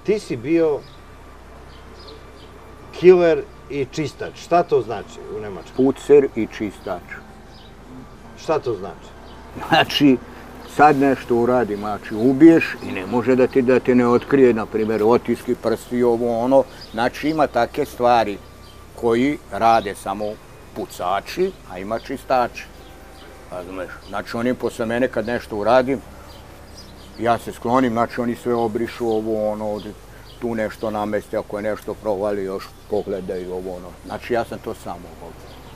Ti si bio kiler i čistač. Šta to znači u Nemačkoj? Pucer i čistač. Šta to znači? Znači, sad nešto uradim, znači ubiješ i ne može da te ne otkrije, na primjer, otiski prsti i ovo ono. Znači ima takve stvari koji rade samo pucači, a ima čistači. Razumeš? Znači oni posle mene kad nešto uradim, ja se sklonim, znači oni sve obrišu ovo ono, tu nešto nameste, ako je nešto provali, još pogledaju ovo ono. Znači ja sam to samo mogao.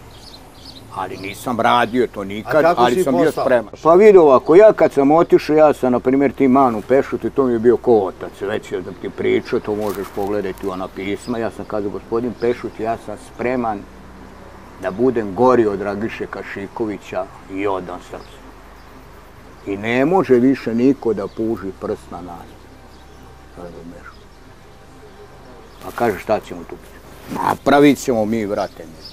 Ali nisam radio to nikad, ali sam bio spreman. Pa vidi ovako, ja kad sam otišao, ja sam, na primjer, ti Manu Pešuti, to mi je bio ko otac, već da ti pričao, to možeš pogledati u ona pisma. Ja sam kazao, gospodin Pešuti, ja sam spreman da budem gori od Dragiše Kašikovića i odam srcu. I ne može više niko da puži prst na nas. Razumeš? Pa kaže, šta ćemo tu? Napravit ćemo mi, vrate mi.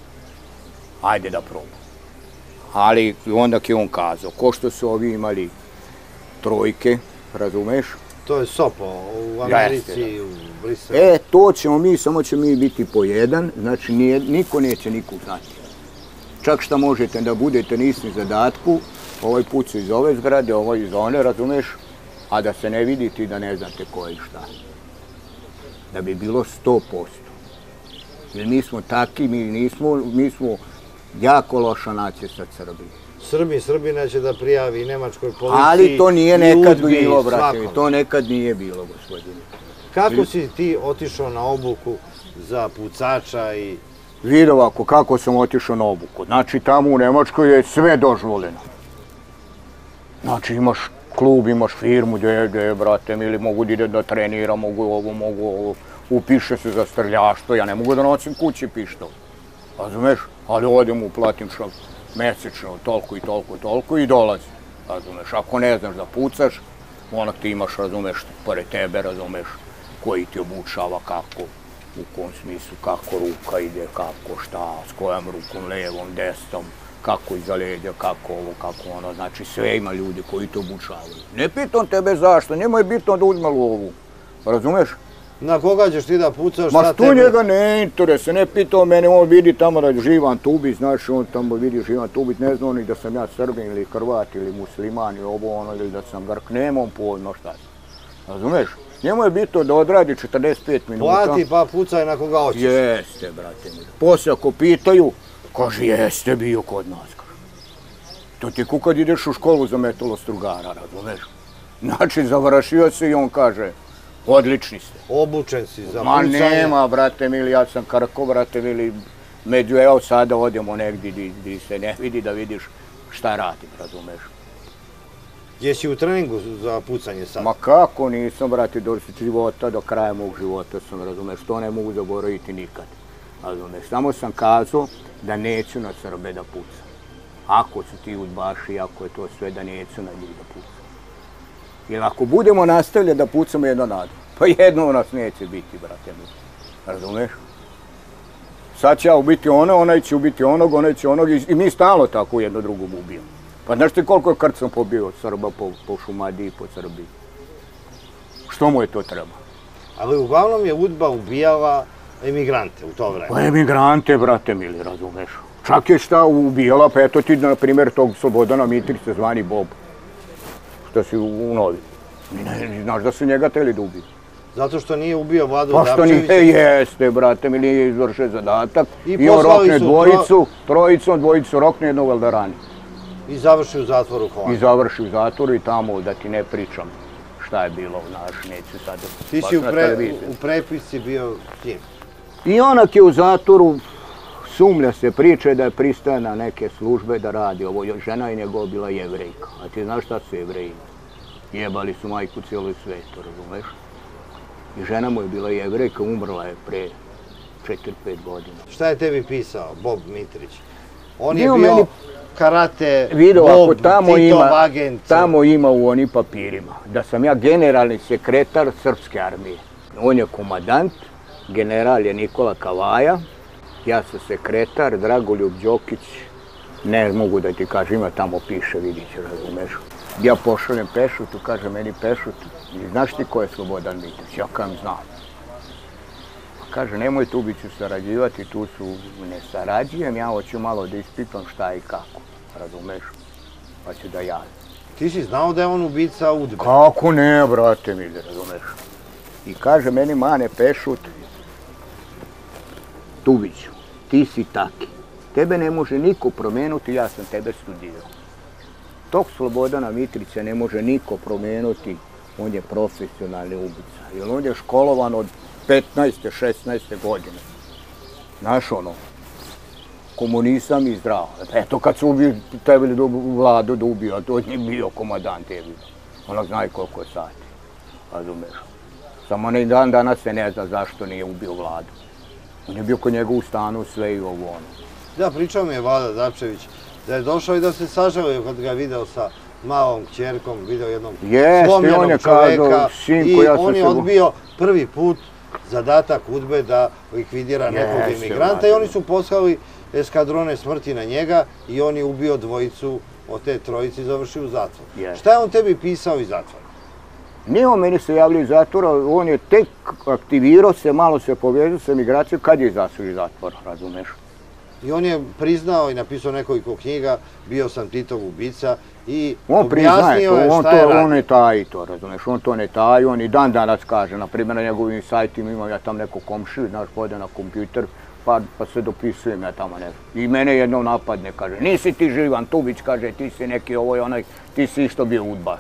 Ajde da probamo. Ali onda je on kazao, ko što su ovi imali trojke, razumeš? To je SOPO u Americi, u Briselu. To ćemo mi, samo će mi biti po jedan, znači niko neće nikog znati. Čak šta možete da budete na istom zadatku, ovaj put su iz ove zgrade, ovaj iz one, razumeš? A da se ne vidite i da ne znate ko je šta. Da bi bilo 100%. Jer mi smo taki, mi smo jako loša nacija sa Srbije. Srbi neće da prijavi Nemačkoj policiji. Ali to nije nekad bilo, brate, to nekad nije bilo, gospodine. Kako si ti otišao na obuku za pucača i... Vidi ovako, kako sam otišao na obuku. Znači, tamo u Nemačkoj je sve dozvoljeno. Znači, imaš klub, imaš firmu, gdje, brate, ili mogu da ide da trenira, mogu ovo, upiše se za streljaštvo, ja ne mogu da nosim kući pištol. Razumeš? Ali odem, uplatim mesečno, toliko i toliko i dolazi. Razumeš? Ako ne znaš da pucaš, onak ti imaš, razumeš, pored tebe, razumeš, koji ti obučava kako, u kom smislu, kako ruka ide, kako šta, s kojom rukom, levom, desnom, kako iza leđa, kako ovo, kako ono, znači sve ima ljudi koji to obučavaju. Ne pitam tebe zašto, njemu je bitno da uzme lovu, razumeš? Na koga ćeš ti da pucaš, šta tebe? Ma što njega ne interese, ne pitao mene, on vidi tamo da Živan Tubić, znaš, on tamo vidi Živan Tubić, ne zna ni da sam ja Srbin ili Hrvat ili Musliman ili ovo ono, ili da sam Grk, nemam pojma šta sam, razumeš? Njemu je bitno da odradi 45 minuta. Plati pa pucaj na koga hoćeš. Jeste, brate mi. Poslije ako pitaju, kaže, jeste bio kod nas. To ti ko kad ideš u školu za metalostrugara, razumeš? Znači, završio si i on kaže, odlični ste. Obučen si za pucanje. pucanje. Ma nema, brate mili, ja sam Krko, brate mili, među, evo sada odemo negdje gdje se ne vidi da vidiš šta radim, razumeš? Jesi u treningu za pucanje sad? Ma kako nisam, brate, do života, do kraja mog života sam, razumeš, to ne mogu zaboraviti nikad, razumeš. Samo sam kazao da neću na Srbe da pucam. Ako su ti udbaši, ako je to sve, da neću na njih da pucam. Jer ako budemo nastavljati da pucamo jedno na drugo, pa jedno nas neće biti, brate mi, razumeš? Sad će ja ubiti ono, onaj će ubiti onog, onaj će onog i mi stalno tako jedno drugom ubijamo. Pa znaš ti koliko je krcom pobio od Srba po Šumadiji i po Srbiji? Što mu je to treba? Ali uglavnom je UDBA ubijala emigrante u to vreme. Pa emigrante, brate mili, razumeš? Čak je šta ubijala, pa eto ti, na primjer, tog Slobodana Mitrića zvani Bob. Što si u Novi. Znaš da su njega teli da ubiju. Zato što nije ubio Vladu Dapčevića? Pa što nije, jeste, brate mi, nije izvršio zadatak. I on rokne dvojicu rokne, jednog Valdarani. I završi u zatvoru Hovana. I završi u zatvoru i tamo, da ti ne pričam šta je bilo, znaš, neću sad ti si u prepisci bio s njim. I onak je u zatvoru, sumlja se, priče da je pristaje na neke službe da radi ovo. Žena je njegova bila Jevrejka. A ti znaš šta su Jevreji? Jebali su majku cijeloj svetu, razumeš? I žena mu je bila Jevrejka, umrla je pre 4-5 godina. Šta je tebi pisao Bob Mitrić? On je bio karate, Bob, Titov agent. Tamo ima u onim papirima da sam ja generalni sekretar Srpske armije. On je komadant, general je Nikola Kavaja, ja sam sekretar, Dragoljub Đokić, ne mogu da ti kažem, ima tamo piše, vidit ću, razumeš. Ja pošaljem Pešutu, kaže meni Pešut, znaš ti ko je Slobodan Mitrić? Ja kažem znam. Kaže, nemoj tu biću sarađivati, tu su ne sarađujem, ja hoću malo da ispitam šta i kako, razumeš? Pa ću da javim. Ti si znao da je on ubica UDBE? Kako ne, brate mi, razumeš? I kaže meni Mane Pešut, Tubiću, ti si taki. Tebe ne može niko promenuti, ja sam tebe studirao. Tog Slobodana Mitrića ne može niko promenuti, on je profesionalni ubica. Jer on je školovan od 15. 16. godine. Znaš ono, komunizam i zdravo. Eto kad su trebali Vladu da ubiju, a to je bio komandant tebi. Ono zna i koliko je sati, razumeš. Samo ne dan danas se ne zna zašto nije ubio Vladu. On je bio kod njega u stanu sve i ovo ono. Da, pričao mi je Vlada Dapčević da je došao i da se sažalio kad ga je video sa malom kćerkom, video jednog slomljenog čoveka i on je odbio prvi put zadatak UDBE da likvidira nekog imigranta i oni su poslali eskadrone smrti na njega i on je ubio dvojicu od te trojice i završio u zatvoru. Šta je on tebi pisao iz zatvora? Nije on meni se javljao iz zatvora, on je tek aktivirao se, malo se povezao sa emigracijom kad je izašao iz zatvora, razumeš? I on je priznao i napisao nekoliko knjiga, bio sam Titov ubica i objasnio je šta je radio. On ne taji to, razumeš, on to ne taji, on i dan danas kaže, na primjer na njegovim sajtima imam ja tam neko komšiju, znaš, pode na kompjuter, pa se dopisujem ja tamo nešto. I mene jednom napadne, kaže, nisi ti Živan Tubić, kaže, ti si neki ovoj onaj, ti si isto bio udbaš.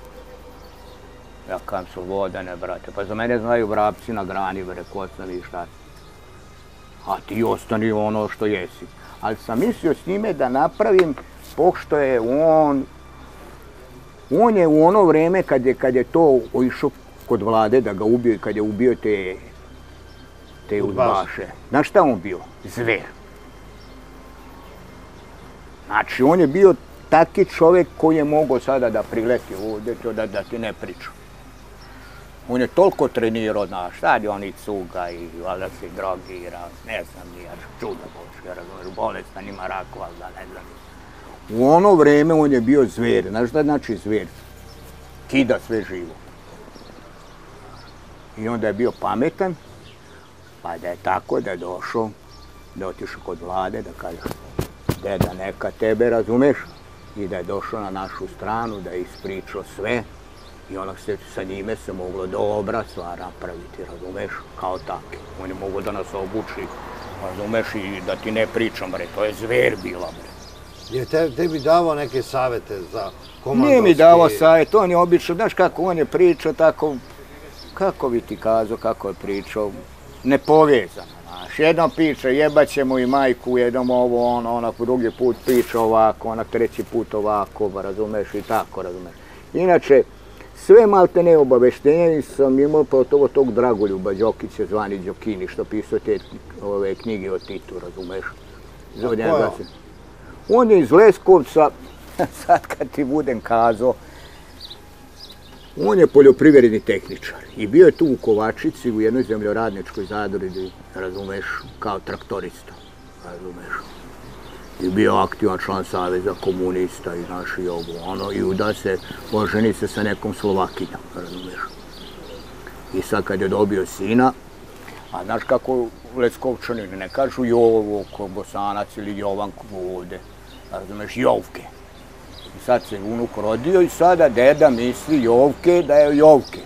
Ja kažem, Slobodane, brate, pa za mene znaju vrapci na grani, rekao sam i šta. A ti ostani ono što jesi. Ali sam mislio s njime da napravim, pošto je on je u ono vreme kad je to išao kod Vlade da ga ubio i kad je ubio te udbaše. Znaš šta on bio? Zver. Znači, on je bio taki čovjek koji je mogao sada da prileti ovdje, da ti ne priča. On je toliko trenirao, znaš, sad je on i cuga i valjda se drogira, ne znam, nije čudo bočke, razumiješ, bolestan, ima rak, valjda, ne znam. U ono vreme on je bio zver, znaš šta znači zver? Kida sve živo. I onda je bio pametan, pa da je tako da je došao, da je otišao kod Vlade, da kaže, deda neka tebe, razumeš, i da je došao na našu stranu, da je ispričao sve, i onak se sa njime se moglo dobra stvar napraviti, razumeš, kao taki. On je mogao da nas obuči, razumeš, i da ti ne pričam, bre, to je zver bila, bre. Je tebi davao neke savete za komandovski? Nije mi davao savjet, on je obično, znaš kako on je pričao, tako, kako bi ti kazao, kako je pričao, nepovezano, znaš. Jednom priča, jebaćemo i majku, jednom ovo, onak drugi put priča ovako, onak treći put ovako, razumeš, i tako, razumeš. Inače, sve malte ne obaveštenja sam imao pogotovo tog Dragoljuba Đokića, zvani Đokini, što pisao te knjige o Titu, razumeš? On je iz Leskovca, sad kad ti budem kazao, on je poljoprivredni tehničar i bio je tu u Kovačici u jednoj zemljoradničkoj zadruzi, razumeš, kao traktorista, razumeš. I bio aktivan član Saveza komunista i naši ovo, ono, i da se oženi se sa nekom Slovakinjom, razumiješ. I sad kad je dobio sina, a znaš kako Leskovčani ne kažu Jovo, Bosanac ili Jovanku ovde, razumiješ, Jovke. I sad se unuk rodio i sada deda misli Jovke da je Jovke.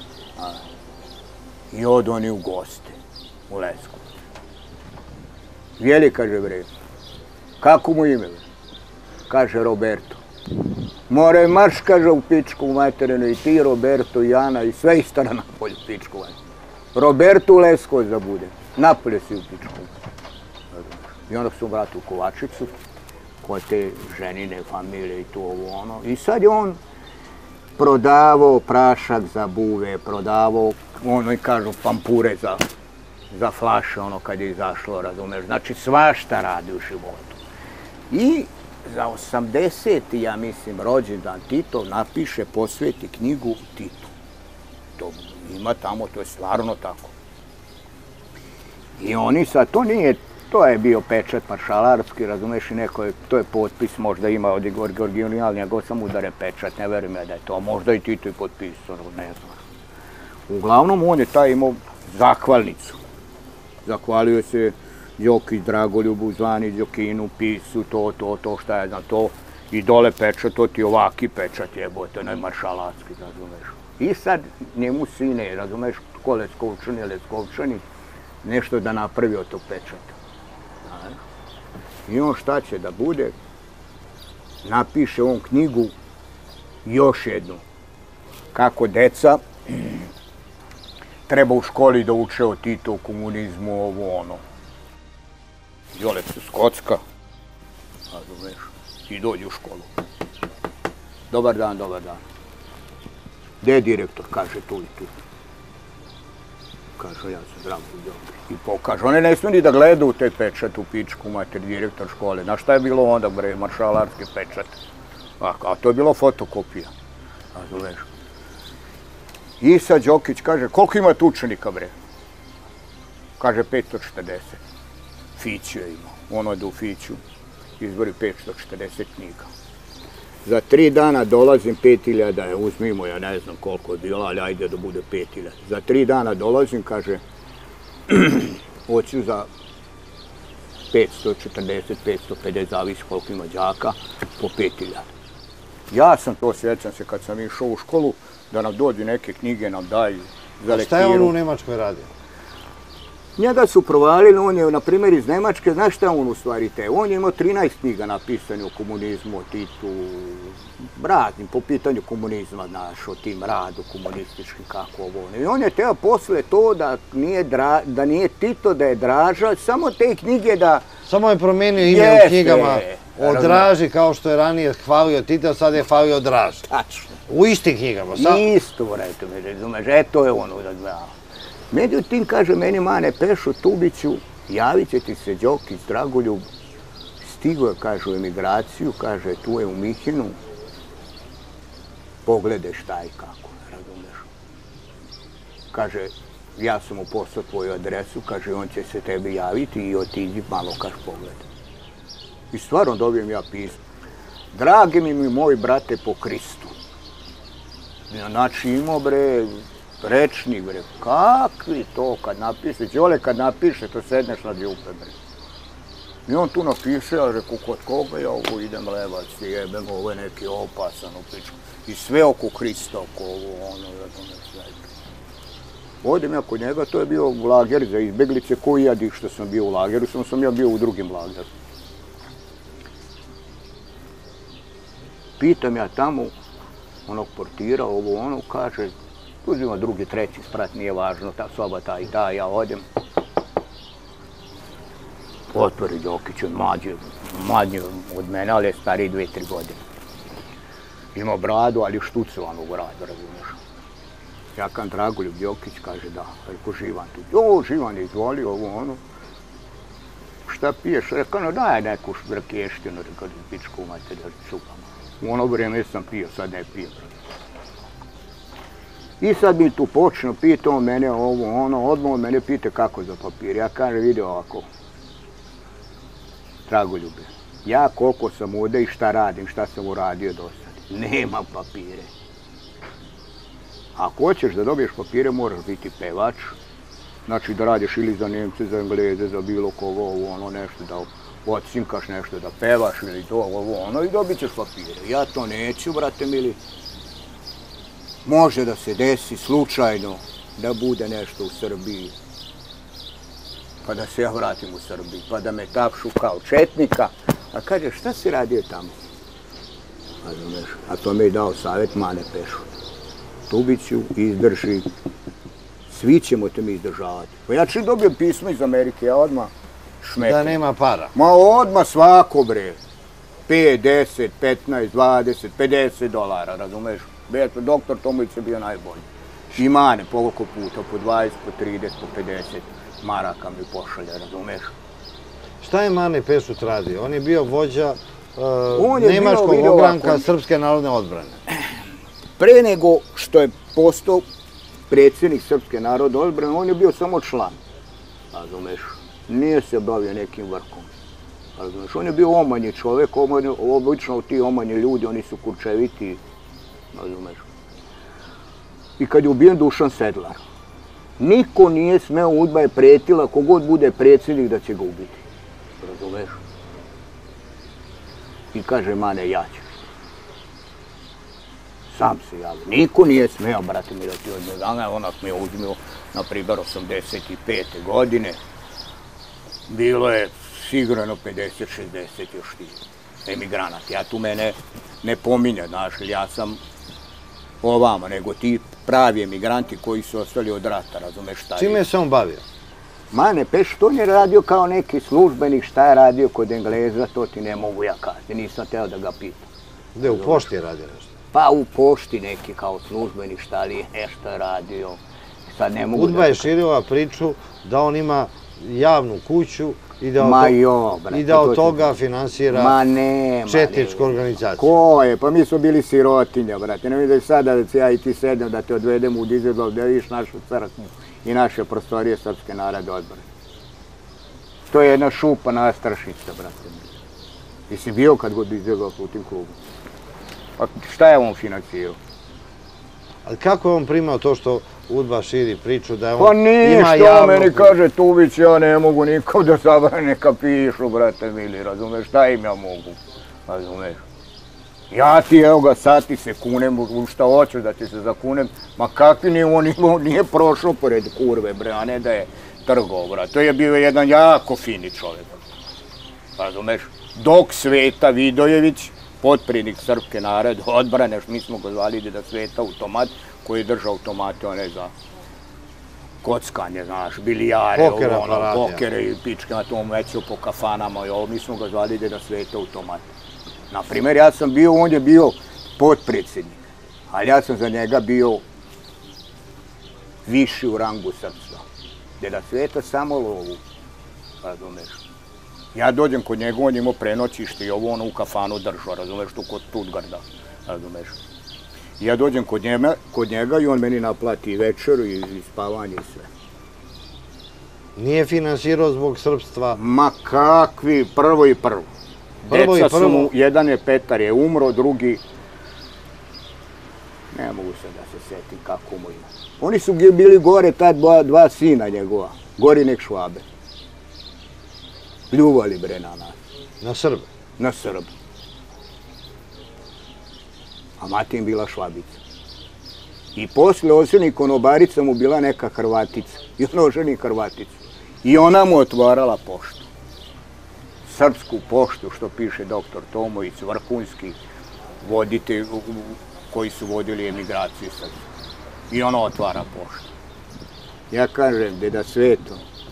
I od oni u goste, u Lesku. Vjeli, kaže, bre, kako mu ime? Kaže Roberto. More marš, kaže, u pičku u materinu i ti, Roberto, i Jana i sve istara na polju pičku. Roberto u Leskovac da bude. Napolje si u pičku. I onda su vrati u Kovačicu, kod te ženine familije i to ovo ono. I sad je on prodavao prašak za buve, prodavao, ono i kažu, pampure za flaše, ono kad je izašlo, razumeš. Znači svašta radi u životu. I za 80. ja mislim, rođendan Titov napiše, posveti knjigu Titu. To ima tamo, to je stvarno tako. I oni sad, to nije To je bio pečat maršalarski, razumeš, i neko je, to je potpis, možda ima od original, njegov sam udare pečat, ne verujem ja da je to, možda i Tito i potpisao, ne znam. Uglavnom, on je taj imao zahvalnicu. Zahvalio se Đokić, Dragoljubu, Zvani, Đokinu, Pisu, to, šta je znam, to. I dole pečat, to ti ovaki pečat jebote, ne maršalarski, razumeš. I sad njemu sine, razumeš, ko Leskovčani, nešto da napravi od tog pečata. I on šta će da bude, napiše on knjigu, još jednu, kako deca treba u školi da uče o Titu, o komunizmu, ovo ono. Jole se skocka, razumeš, i dođe u školu. Dobar dan, dobar dan. Gde je direktor? Kaže tu i tu. Kaže, ja sam Zdravko Đokić. I pokaže, one ne smiju ni da gledaju te pečat u pičku mater, direktor škole. Znaš šta je bilo onda, bre, maršalarski pečat? A to je bilo fotokopija. Razumeš? I sad Đokić kaže, koliko ima tu učenika, bre? Kaže, 540. Fiću je imao. On ode u Fiću, izbori 540 knjiga. Za 3 dana dolazim, 5000, uzmimo, ja ne znam koliko je bilo, ali ajde da bude 5000. Za 3 dana dolazim, kaže, hoću za 540, 550, zavisi koliko ima đaka, po 5000. Ja sam to, sjećam se kad sam išao u školu, da nam dođu neke knjige, nam daju za lektiru. Šta je on u Nemačkoj radio? Njega su provalili, on je, na primjer, iz Nemačke, znaš šta on u stvari te? On je imao 13 knjiga napisane o komunizmu, o Titu, raznim, po pitanju komunizma, znaš, o tim radu komunističkim, kako ovo. I on je teo posle to da nije Tito, da je Draža, samo te knjige da... Samo je promenio ime u knjigama o Draži, kao što je ranije hvalio Tito, sad je hvalio Draža. Tačno. U istim knjigama. Isto, reto mi, razumeš, to je ono da znao. Međutim, kaže meni Mane Pešo Tubiću, javit će ti se Đokić, Dragoljub, stigo je, kaže, u emigraciju, kaže, tu je u Mihinu, pogledaj šta i kako, razumeš. Kaže, ja sam mu poslao tvoju adresu, kaže, on će se tebi javiti i otiđi malo, kaže, pogledaj. I stvarno dobijem ja pismo. Dragi mi moji brate po Kristu. Znači imao, bre, rečnik, bre, kakvi to kad napiše, Đole kad napiše, to sedneš na džupe, bre. I on tu napiše, ja reku, kod koga ja ovo idem levac, jebem, ovo je neki opasan u pičku. I sve oko Hrista, oko ovo, ono, razumeš, sve. Odem ja kod njega, to je bio lager za izbeglice, koji ja dik što sam bio u lageru, sam ja bio u drugim lageru. Pitam ja tamo, onog portira, ovo ono, kaže, uzima drugi, treći sprat, nije važno, ta soba ta i ta, ja odem. Otvori Đokić, on mlađi od mene, ali je stariji 2-3 godine. Ima bradu, ali štucovanu bradu, razumiješ. Ja kam Dragoljub Đokić, kaže da, reko Živan tu. O, Živan je izvoli, ovo ono. Šta piješ? Rekao, no daj neku šbrkeštinu, rekao, pičku mater, čupama. U ono vrijeme sam pio, sad ne pijem. I sad mi tu počnu, pita on mene ovo, ono, odmah on mene pita kako za papir. Ja kažem, vidi ovako, Dragoljube, ja koliko sam ovdje i šta radim, šta sam uradio do sad, nemam papire. Ako hoćeš da dobiješ papire, moraš biti pevač, znači da radiš ili za Nemce, za Engleze, za bilo kogo, ovo, ono, nešto da odsinkaš nešto, da pevaš ili to, ovo, ono, i dobit ćeš papire. Ja to neću, brate mili. Može da se desi slučajno da bude nešto u Srbiji, pa da se ja vratim u Srbiji, pa da me tapšu kao četnika. A kaže, šta si radio tamo? A to mi je dao savjet Mane Pešo. Tubiću, izdrži, svi ćemo te mi izdržavati. Pa ja čim dobijem pismo iz Amerike, ja odmah šmetam. Da nema para? Ma odmah svako, bre. 5, 10, 15, 20, 50 dolara, razumeš? Doktor Tomović je bio najbolji. I Mane, poliko puta, po 20, po 30, po 50 maraka mi pošalje, razumeš? Šta je Mane Pešut radio? On je bio vođa nemačkog ogranka Srpske narodne odbrane. Pre nego što je postao predsjednik Srpske narodne odbrane, on je bio samo član, razumeš? nije se bavio nekim vrkom. Razumeš, on je bio omanji čovjek, obično ti omanji ljudi, oni su kurčeviti, razumeš. I kad je ubijen Dušan Sedlar, niko nije smeo, UDBA je pretila, kogod bude predsjednik da će ga ubiti. Razumeš? I kaže, mane, ja ću. Sam se javio. Niko nije smeo, brate mi, da ti odme dana, onak mi je uzmio, na primjer, 85. godine. Bilo je sigurno 50-60 još ti emigranat. Ja tu mene ne pominja, znaš, ja sam ovamo, nego ti pravi emigranti koji su ostali od rata, razumeš šta je. Čime se on bavio? Mane, peš, to on je radio kao neki službenik, šta je radio kod Engleza, to ti ne mogu ja kazati, nisam teo da ga pitam. Gde, u pošti je radio nešto? Pa u pošti neki kao službenik, šta li je nešto je radio. Sad ne mogu UDBA je širila priču da on ima javnu kuću i da od toga finansira četničku organizaciju. Ko je? Pa mi smo bili sirotinja, brate. Ne vidiš sada da se ja i ti sedem, da te odvedem u Dizeldorf, da vidiš našu crkvu i naše prostorije Srpske narodne odbrane. To je jedna šupa nastrašnica, brate. I si bio kad god Dizeldorf u tim klubu. Pa šta je on finansirao? Ali kako je on primao to što UDBA širi priču da je on pa nije, što meni kaže Tubić, ja ne mogu nikom da sabrane, neka pišu, brate mili, razumeš, šta im ja mogu, razumeš. Ja ti, evo ga, sad ti se kunem, u šta hoću da ti se zakunem, ma kakvi nije prošao pored kurve, bre, a ne da je trgao, brate. To je bio jedan jako fini čovjek, razumeš. Dok Sveta Vidojević, potpredsjednik Srpske narodne odbrane, mi smo ga zvali da Sveta automat, koji je držao automate, one za kockanje, znaš, bilijare, pokere i pičke na tom veću po kafanama i ovo, mi smo ga zvali da Sveta automat. Naprimjer, ja sam bio, on je bio potpredsjednik, ali ja sam za njega bio viši u rangu srpstva. Deda Sveta samo lovu, razumeš. Ja dođem kod njega, on je imao prenoćište i ovo ono u kafanu držao, razumeš, tu kod Stuttgarda, razumeš. Ja dođem kod njega i on meni naplati večeru i spavanje i sve. Nije finansirao zbog srpstva? Ma kakvi, prvo i prvo. Deca su mu, jedan je Petar je umro, drugi... Ne mogu se da se setim kako mu ima. Oni su bili gore, ta dva sina njegova, gori nek Švabe. Pljuvali bre na nas. Na Srbe? Na Srbe. A mati im bila Švabica. I posle oženi konobarica mu bila neka Hrvatica. I on oženi Hrvaticu. I ona mu otvarala poštu. Srpsku poštu, što piše doktor Tomović, vrhunski voditelj koji su vodili emigraciju Srpsku. I ona otvara poštu. Ja kažem, deda Sveto,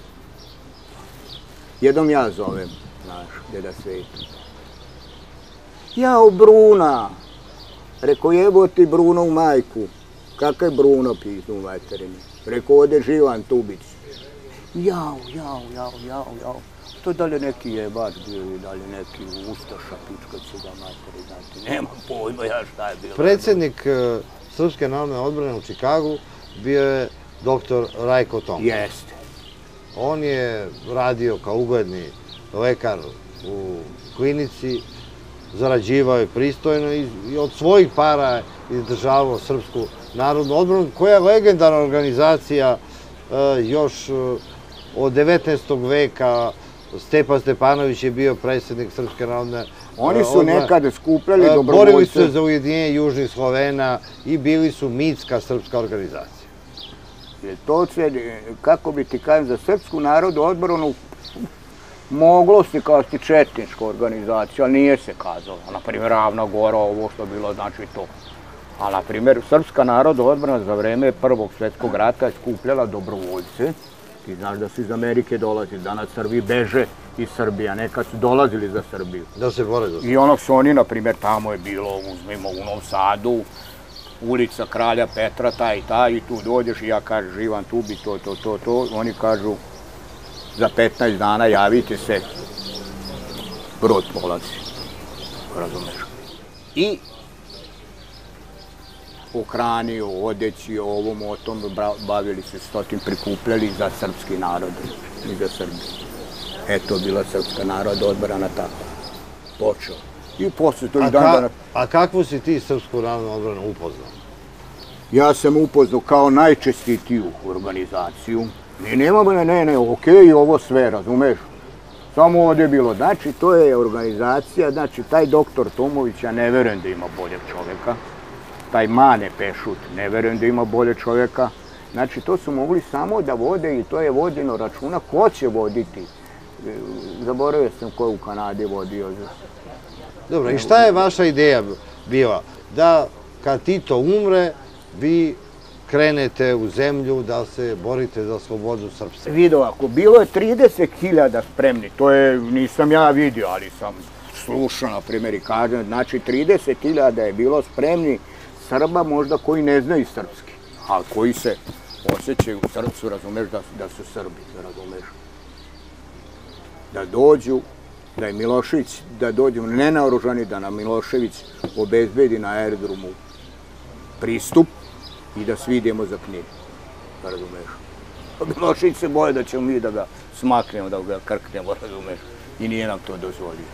jednom ja zovem, znaš, deda Sveto. Jao, Bruna! Rekao, jebo ti Bruno u majku. Kakav je Bruno pisao u materini? Rekao, ode Živan Tubić. Jao. To da li neki jebač bio i da li neki ustaša pička će ga materi, znate, nemam pojma ja šta je bilo. Predsjednik Srpske narodne odbrane u Čikagu bio je doktor Rajko Tomović. Jeste. On je radio kao ugledni lekar u klinici, zarađivao je pristojno i od svojih para izdržavao Srpsku narodnu odbranu, koja je legendarna organizacija još od 19. veka. Stepan Stepanović je bio predsjednik Srpske narodne odbrane. Oni su nekada skupljali dobrovoljce. Borili su se za ujedinjenje Južnih Slovena i bili su mitska srpska organizacija. To se, kako bi ti kažem, za Srpsku narodnu odbranu moglo se kazati četnička organizacija, ali nije se kazalo. Naprimjer, Ravna Gora, ovo što bilo, znači to. A, naprimjer, Srpska narodna odbrana za vreme Prvog svjetskog rata je skupljala dobrovoljce. Ti znaš da su iz Amerike dolazili, danas Srbi beže iz Srbije, nekad su dolazili za Srbiju. Da se bore za Srbiju. I onog su oni, naprimjer, tamo je bilo, uzmimo, u Novom Sadu, ulica Kralja Petra, taj, i tu dođeš i ja kažem, Živan Tubić, to. Oni kažu, za 15 dana javite se, brod polazi. Razumeš? I o hrani, o odeći, o ovom, o tom, bavili se s tim, prikupljali za srpski narod i za Srbiju. Eto, bila Srpska narodna odbrana tako. Počeo. I posle to i dan danas. A kakvu si ti Srpsku narodnu odbranu upoznao? Ja sam upoznao kao najčestitiju organizaciju. Mi nemamo, okej, ovo sve, razumeš? Samo ovdje je bilo. Znači, to je organizacija, znači, taj doktor Tomović, ja ne verujem da ima boljeg čovjeka. Taj Mane Pešut, ne verujem da ima bolje čovjeka. Znači, to su mogli samo da vode i to je vodino računa. Ko će voditi? Zaboravio sam ko je u Kanadi vodio. Dobro, i šta je vaša ideja bila? Da kad Tito umre, vi krenete u zemlju da se borite za slobodu Srpske? Vidio, ako bilo je 30.000 spremni, to je, nisam ja vidio, ali sam slušao, na primjer, i kažem, znači 30.000 je bilo spremni Srba možda koji ne znaju srpski, ali koji se osjećaju u srcu, razumeš, da su Srbi, razumeš. Da dođu, da je Milošević, da dođu nenaoružani, da nam Milošević obezbedi na aerodromu pristup i da svi idemo za Knin, razumeš. Milošević se boje da ćemo mi da ga smaknemo, da ga krknemo, razumeš, i nije nam to dozvolio.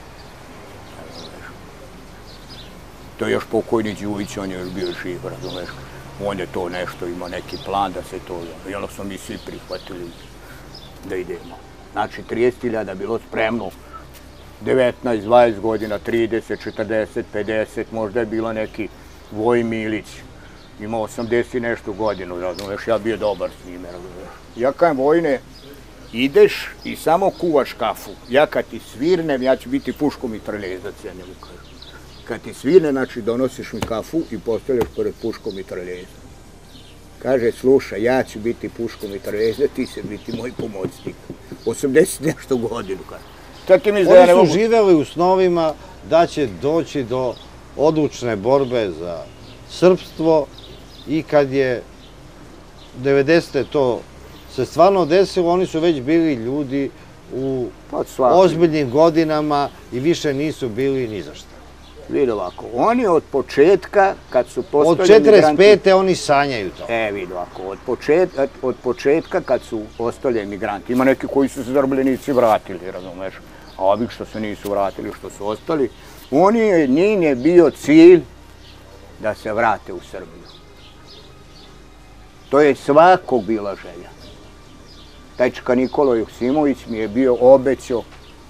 To je još pokojni Đujić, on je još bio živ, razumeš. On je to nešto, imao neki plan da se to... I onda smo mi svi prihvatili da idemo. Znači, 30.000 bilo spremno, 19, 20 godina, 30, 40, 50, možda je bilo neki Voj Milić, imao 80 i nešto godinu, razumeš, ja bio dobar s njime, razumeš. Ja kažem, Vojne, ideš i samo kuvaš kafu. Ja kad ti svirnem, ja ću biti puškomitraljezac, ja njemu kažem. Kad ti svirne, znači donosiš mi kafu i postavljaš pored puškomitraljezac. Kaže, slušaj, ja ću biti puškomitraljezac, ti će biti moj pomoćnik. 80 nešto godinu, kaže. Oni su živeli u snovima da će doći do odlučne borbe za srpstvo i kad je 90. to se stvarno desilo, oni su već bili ljudi u ozbiljnim godinama i više nisu bili ni za šta. Vidi ovako, oni od početka, kad su postali migranti... Od 45. oni sanjaju to. Vidi ovako, od početka kad su ostali migranti, ima neki koji su se zarobljenici vratili, razumeš, a ovih što se nisu vratili, što su ostali, njim je bio cilj da se vrate u Srbiju. To je svakog bila želja. Taj Čika Nikola Joksimović mi je bio obećao.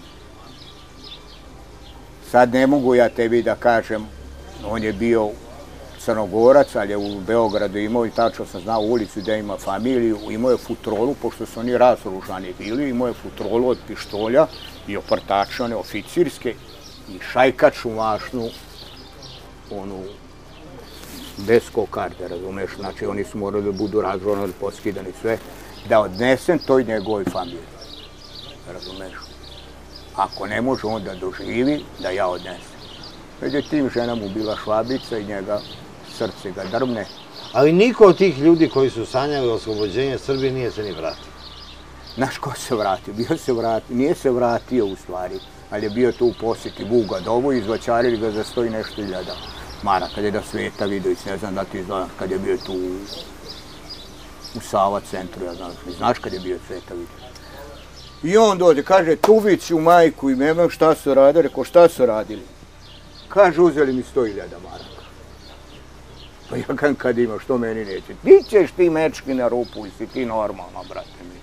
Sad ne mogu ja tebi da kažem, on je bio Crnogorac, ali je u Beogradu imao i tačno sam znao ulicu gde ima familiju, imao je futrolu, pošto su oni razoružani bili, imao je futrolu od pištolja i opartačane oficirske i šajkaču mašnu, onu bez kokarde, razumeš, znači oni su morali da budu razvorani, poskidani sve, da odnesem toj njegovoj familiji, razumeš. Ako ne može on da doživi, da ja odnesem. Međutim, žena mu bila švabica i njega srce ga drvne. Ali niko od tih ljudi koji su sanjali oslobođenje Srbije nije se ni vratio. Znaš ko se vratio? Nije se vratio u stvari, ali je bio tu u posjeti Bugadovu i izvaćarili ga za 100 i nešto hiljada maraka. Kad je da Sveta Vidović, ne znam da ti znaš, kad je bio tu u Sava centru, ja znaš kad je bio Sveta Vidović. I on dođe, kaže, Tuviću, majku i ne znam šta su radili, rekao, šta su radili? Kaže, uzeli mi 100.000 maraka. Pa ja kažem, kad ima, što meni neće? Ti ćeš ti mečki na rupu i si ti normalno, brate mi.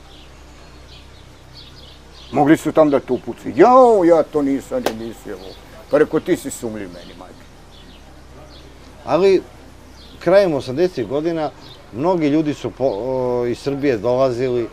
Mogli su tam da tu puci. Jao, ja to nisam ni mislio. Pa rekao, ti si sumljiv meni, majke. Ali, krajem 80. godina, mnogi ljudi su iz Srbije dolazili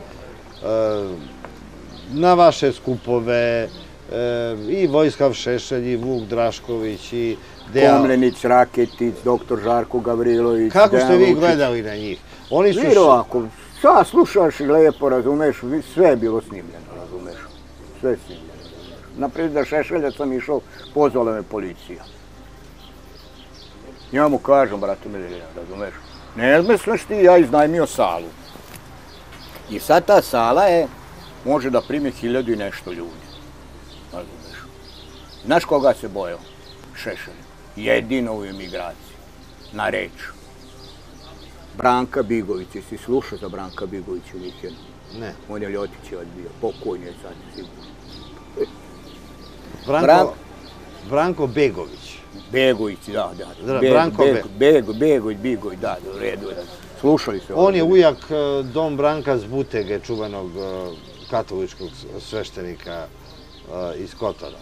na vaše skupove, i Vojislav Šešelj, i Vuk Drašković, i Dejan... Komlenić, Raketić, doktor Žarko Gavrilović, Kako ste vi gledali na njih? Vidi ovako, sad slušaš i lepo, razumeš, sve je bilo snimljeno, razumeš, sve je snimljeno. Naprijed za Šešelja sam išao, pozvala me policija. Ja mu kažem, brate Milija, razumeš, ne misliš ti, ja iznajmio salu. I sad ta sala može da primi 1000 i nešto ljudi. Razumeš. Znaš koga se bojao? Šešelj. Jedino u emigraciji. Na reč. Branka Bigović. Jesi slušao za Branka Bigovića nikad? Ne. On je Ljotića odbio, pokojni je sad sigurno. Branko Begović. Begović, da. Begović, da, u redu. Slušali se. On je ujak Dom Branka Zbutege, čuvenog katoličkog sveštenika iz Kotora.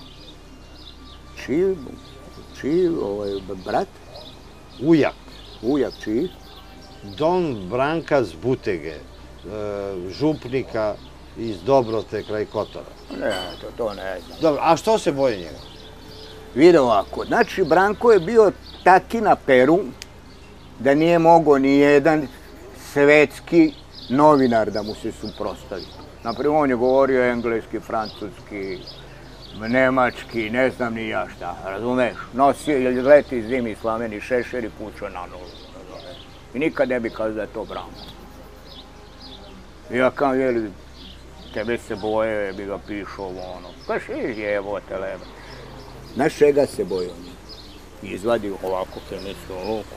Čiji, brat? Ujak. Ujak čiji? Dom Branka Zbutege, župnika iz Dobrote kraj Kotora. Ne, to ne znam. Dobro, a što se boje njega? Vidi ovako, znači Branko je bio taki na Peru da nije mogao ni jedan svetski novinar da mu se suprotstavi. Naprimjer, on je govorio engleski, francuski, nemački, ne znam ni ja šta, razumeš? Nosio leti zimi slameni šešer i pučao na nulu. I nikad ne bi kazao da je to Branko. I ja kao, jeli, tebe se boje, bi ga pišao ono. Kaži, jevo te lebe. Znaš čega se boje on? Izvadi ovako kemijsku luku.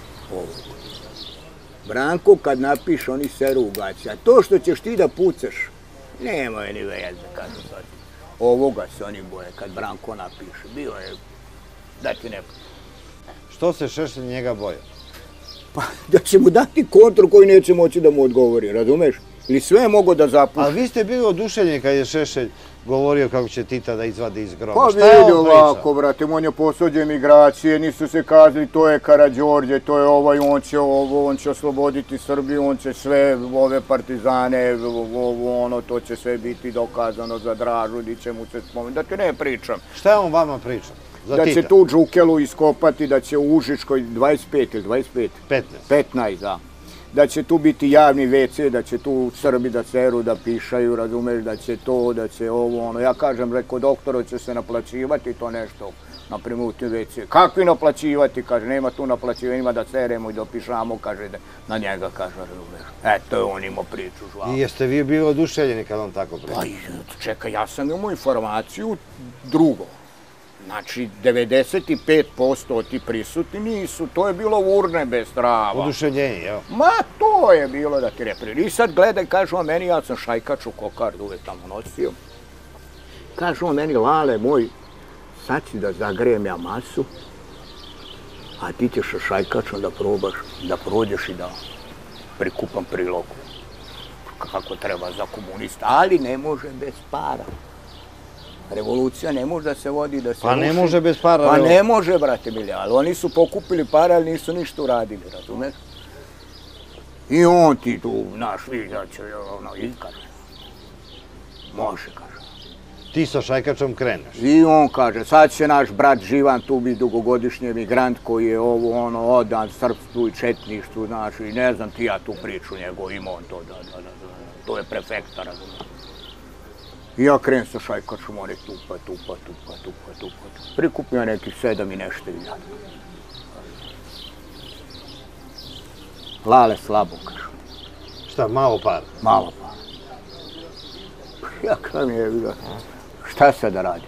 Branko kad napiše, oni se rugaće. A to što ćeš ti da pucaš, nemoj ni veze, kažu sad. Ovoga se oni boje kad Branko napiše. Bio je, da ti ne... Što se Šešelj njega boje? Pa da će mu dati kontru koji neće moći da mu odgovori, razumeš? Ili sve je mogo da zapuši. A vi ste bili oduševljeni kad je Šešelj govorio kako će Tita da izvadi iz groba. Pa vidi ovako, brate, on je posuđe emigracije, nisu se kazali to je Karađorđe, to je ovaj, on će ovo, on će osloboditi Srbiju, on će sve ove partizane, ono, to će sve biti dokazano za Dražu, di će mu se spomenuti, da ti ne pričam. Šta je on vama pričao? Da će tu Džukelu iskopati, da će u Užičkoj 25 ili 25? 15, da. Da će tu biti javni WC, da će tu Srbi da seru, da pišaju, razumeš, da će to, da će ovo, ono. Ja kažem, rekao, doktoro će se naplaćivati to nešto, naprimjer u tim WC. Kakvi naplaćivati, kaže, nema tu naplaćivanja, ima da seremo i dopišamo, kaže, na njega, kaže, razumeš. Eto, on imao priču žvalu. I jeste vi bili oduševljeni kad on tako pričao? Pa, čekaj, ja sam imao informaciju drugo. Znači, 95% od ti prisutni nisu, to je bilo urne bez trava. Oduševljenje, jel? Ma, to je bilo da ti repri. I sad gledaj, kaže on meni, ja sam šajkač u kokardu uvek tamo nosio. Kaže on meni, Lale moj, sad ću da zagrejem ja masu, a ti ćeš sa šajkačom da probaš, da prođeš i da prikupam prilogu. Kako treba za komunista, ali ne može bez para. Revolucija ne može da se vodi, da se Pa ne može bez para. Pa ne može, brate milja, ali oni su pokupili para, ali nisu ništa uradili, razumeš? I on ti tu, naš vidjač, ono, i kaže, može, kaže. Ti sa šajkačom kreneš. I on kaže, sad će naš brat Živan tu biti dugogodišnji emigrant koji je ovo, ono, odan srpstvu i četništvu, znaš, i ne znam ti ja tu priču njegov, ima on to, to je prefekta, razumeš? I ja krenem sa šajkačom, on je tupa. Prikupio nekih 7 i nešto hiljada. Lale slabo, kažu. Šta, malo para? Malo para. Ja kažem je, šta sad da radi?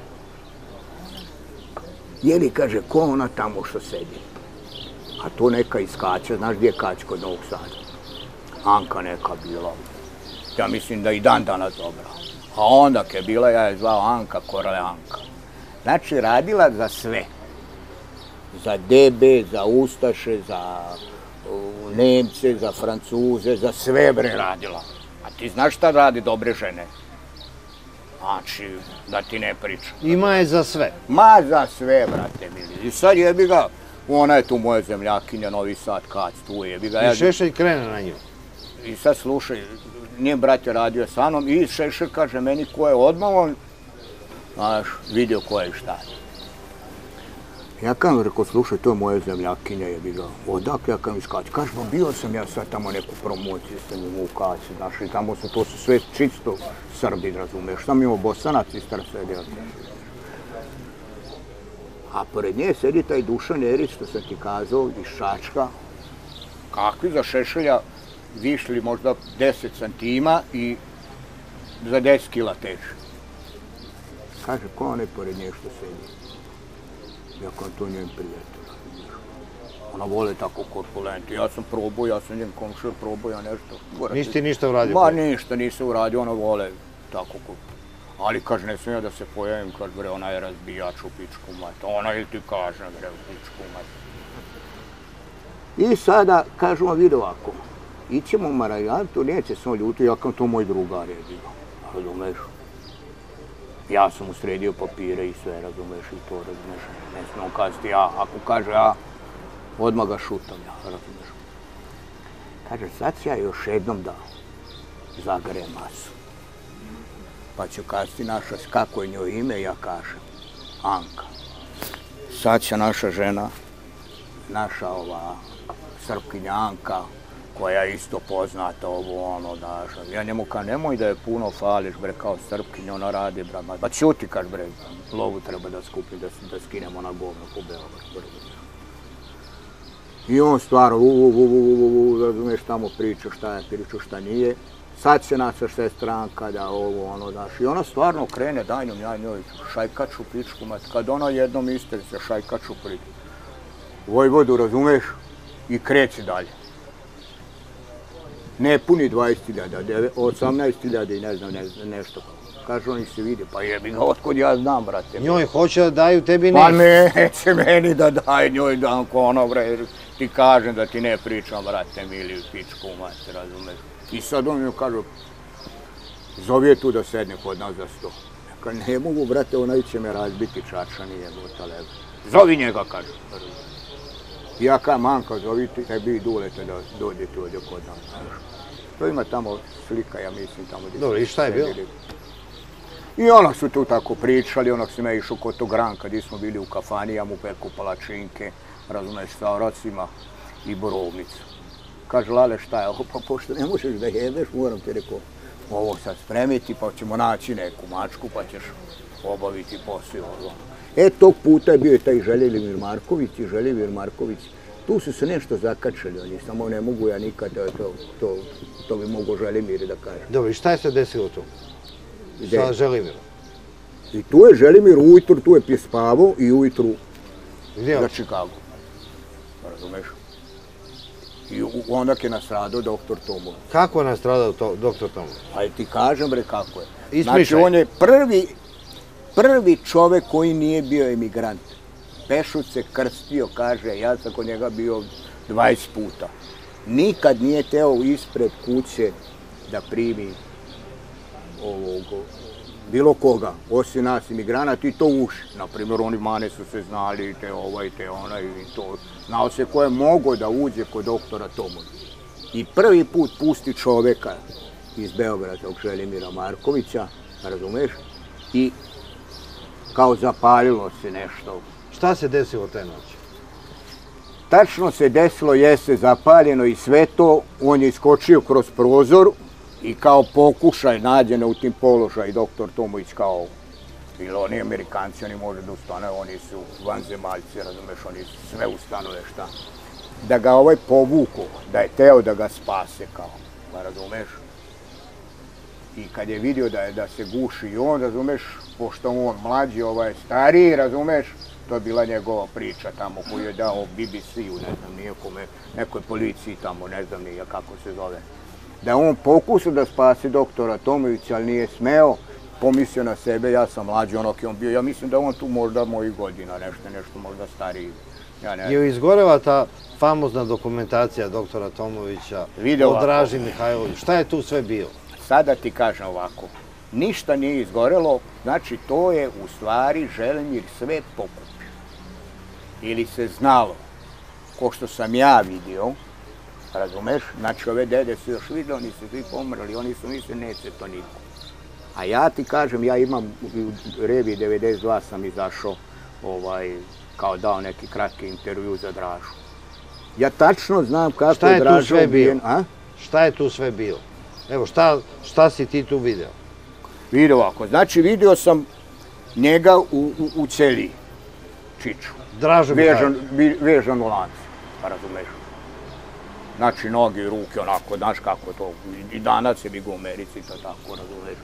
Jeli, kaže, ko ona tamo što sedi? A to neka iskače, znaš gdje je Kać kod Novog Sada? Anka neka bila. Ja mislim da i dan danas dobra. A onda kad je bila, ja je zvao Anka Korleanka. Znači, radila za sve. Za DB, za Ustaše, za Nemce, za Francuze, za sve bre radila. A ti znaš šta radi dobre žene? Znači, da ti ne pričam. Ima je za sve. Ma za sve, brate mili. I sad jebi ga, ona je tu moja zemljakinja, Novi Sad, Kac, tu jebi ga. I Šešelj krene na nju. I sad slušaj, njen brat je radio sa mnom i Šešelj kaže meni ko je odmah on, znaš, vidio ko je i šta. Ja kažem, rekao, slušaj, to je moja zemljakinja, jebi ga, odakle, ja kažem iz Kaća. Kaže, pa bio sam ja sad tamo neku promociju, sam imao u Kaći, znaš, i tamo su, to su sve čisto Srbi, razumiješ, sam imao Bosanac i star sedio. A pored nje sedi taj Dušan Erić, što sam ti kazao, iz Šačka, kakvi za Šešelja višli možda 10 centima i za 10 kila teže. Kaže, ko onaj pored nje što sedi? Ja kao to njen prijatelj. Ona vole tako korpulenti. Ja sam probao, ja sam njen komšija probao, ja nešto. Nisi ti ništa uradio? Ma ništa nisam uradio, ona vole tako korpulenti. Ali kaže, ne smijem da se pojavim, kaže, bre, ona je razbijač u pičku mat. Ona ili ti kaže, bre, u pičku mat. I sada, kažemo, vidi ovako, ićemo u Marajantu, neće se on ljuti, ja kao to moj drugar je bio, razumeš? Ja sam mu sredio papire i sve, razumeš, i to, razumeš, ne smijem kazati ja, ako kaže ja, odmah ga šutam ja, razumeš? Kaže, sad ću ja još jednom da zagrejem masu. Pa ću kazati naša, kako je njoj ime, ja kažem, Anka. Sad će naša žena, naša ova Srpkinja Anka, koja je isto poznata ovo ono, dažem. Ja njemu kao, nemoj da je puno fališ, bre, kao Srpkinja, ona radi, bre, pa ćuti, kaž, bre, lovu treba da skupim, da skinemo na govno po Beogradu. I on stvarno, razumiješ, tamo priča šta je pričao, šta nije. Sad će naša sestranka da ovo, ono, daš. I ona stvarno krene, daj njom ja njoj šajkaču pičku, mat, kad ona jednom isteri se šajkaču prid Vojvodu, razumeš, i kreće dalje. Ne puni 20.000, 18.000 i ne znam, nešto. Kaže, oni se vide, pa jebi ga, otkud ja znam, brate. Njoj hoće da daju, tebi neće. Pa neće meni da daj njoj danko, ono, bre, ti kažem da ti ne pričam, brate, mili, pičku, mate, razumeš. I sad on mi kaže, zovi je tu da sedne kod nas za sto. Kaže, ne mogu, brate, onaj će me razbiti, čača nije gota leba. Zovi njega, kaže. Ja kažem, Manka, zovi tebi i Dulete da dođete ovdje kod nas. To ima tamo slika, ja mislim, tamo gdje... Dobro, i šta je bilo? I onak su tu tako pričali, onak sam ja išao kod tog Ranka, gdje smo bili u kafani, ja mu peku palačinke, razumeš, sa oracima i borovnicu. Kaže, Lale, šta je ovo? Pa pošto ne možeš da jedeš, moram ti rekao, ovo sad spremiti, pa ćemo naći neku mačku, pa ćeš obaviti posao. E, tog puta je bio i taj Želimir Marković i Želimir Marković. Tu su se nešto zakačali, oni samo ne mogu ja nikad, to bi mogo Želimir da kaže. Dobro, i šta je se desilo tu? Sa Želimirom? I tu je Želimir ujutru, tu je pjespavao i ujutru za Čikagu. Razumeš? I ondak je nastradao doktor Tomović. Kako je nastradao doktor Tomović? Ajde ti kažem, bre, kako je. Ispričaj. Znači, on je prvi čovek koji nije bio emigrant. Pešut se krstio, kaže, ja sam kod njega bio 20 puta. Nikad nije teo ispred kuće da primi bilo koga, osim nas emigranata i to uši. Naprimjer, oni mane su se znali, te ovaj, te onaj i to. Znao se ko je mogao da uđe kod doktora Tomovića. I prvi put pusti čoveka iz Beograda, tog Želimira Markovića, razumeš, i kao zapalilo se nešto. Šta se desilo te noći? Tačno se desilo, jeste zapaljeno i sve to, on je iskočio kroz prozor i kao pokušaj nađene u tim položaju doktor Tomović kao, bilo oni Amerikanci, oni može da ustane, oni su vanzemaljci, razumeš, oni sve ustanove šta. Da ga ovaj povuku, da je teo da ga spase kao, pa razumeš. I kad je vidio da se guši i on, razumeš, pošto on mlađi, ovaj stariji, razumeš, to je bila njegova priča tamo koju je dao BBC-u, ne znam, nekoj policiji tamo, ne znam nije kako se zove. Da je on pokusao da spasi doktora Tomovića, ali nije smeo, pomislio na sebe, ja sam mlađi, onak je on bio, ja mislim da on tu možda mojih godina, nešto možda stariji. Je izgorela ta famozna dokumentacija doktora Tomovića o Draži Mihajloviću, šta je tu sve bilo? Sada ti kažem ovako, ništa nije izgorelo, znači to je u stvari Želimir sve pokupio. Ili se znalo, ko što sam ja vidio, razumeš, znači ove dede su još videli, oni su svi pomrli, oni su mislili neće to niko. A ja ti kažem, ja imam, u Reviji 92 sam izašao, kao dao neki kratki intervju za Dražu. Ja tačno znam kako je Draža ubijen. Šta je tu sve bilo? Evo, šta si ti tu video? Vidio ovako, znači vidio sam njega u celiji, Čiču. Dražu Mihajlović. Vežan u lancu, razumeš. Znači, noge i ruke, onako, znaš kako to, i danas je bio u Americi, to tako, razumeš.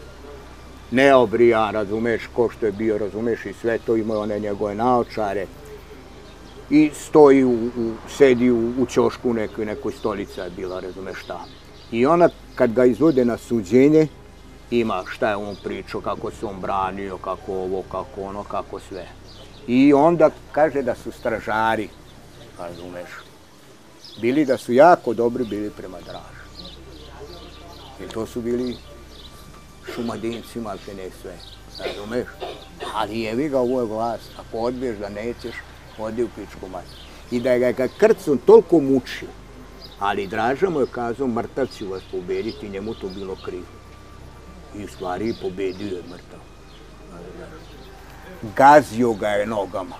Neobrijan, razumeš, ko što je bio, razumeš, i sve to, imao one njegove naočare. i stoji, sedi u ćošku nekoj stolica je bila, razumeš šta. I ona kad ga izvode na suđenje, ima šta je on pričao, kako se on branio, kako ovo, kako ono, kako sve. I onda kaže da su stražari, razumeš, bili da su jako dobri bili prema Draži. Jer to su bili šumadinci, malte ne sve, razumeš. Ali jevi ga, ovo je vlast, ako odbiješ da nećeš, odi u pičku mati. I da ga je Krcun toliko mučio, ali Draža mu je kazao, mrtav ću vas pobediti, njemu to bilo krivo. I u stvari pobedio je mrtav. Gazio ga je nogama.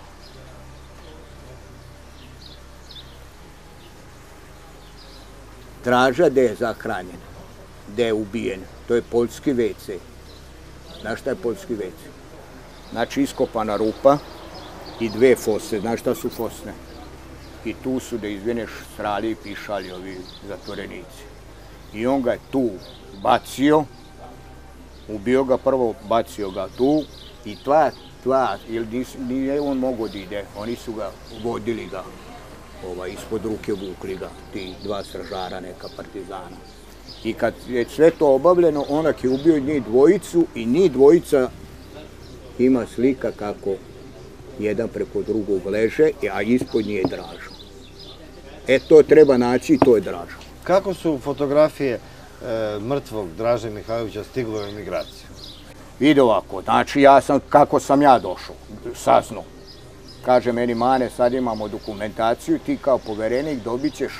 Draža gde je zahranjen, gde je ubijen, to je poljski WC. Znaš šta je poljski WC? Znači iskopana rupa i dve fose, znaš šta su fosne? I tu su, da izvineš, srali i pišali ovi zatvorenici. I on ga je tu bacio, ubio ga prvo, bacio ga tu i jer nije on mogao da ide, oni su ga, vodili ga, ispod ruke vukli ga, ti dva stražara, neka partizana. I kad je sve to obavljeno, onak je ubio njih dvojicu i njih dvojica ima slika kako jedan preko drugog leže, a ispod nje je Draža. E to treba naći i to je Draža. Kako su fotografije mrtvog Draže Mihajlovića stigle u emigraciju? Vidi ovako, znači kako sam ja došao, saznao. Kaže meni, Mane, sad imamo dokumentaciju, ti kao poverenik dobit ćeš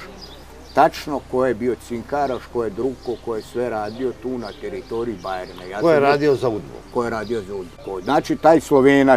tačno ko je bio cinkaraš, ko je drugo, ko je sve radio tu na teritoriji Bajerina. Ko je radio za UDBU? Ko je radio za UDBU. Znači, taj Slovenac,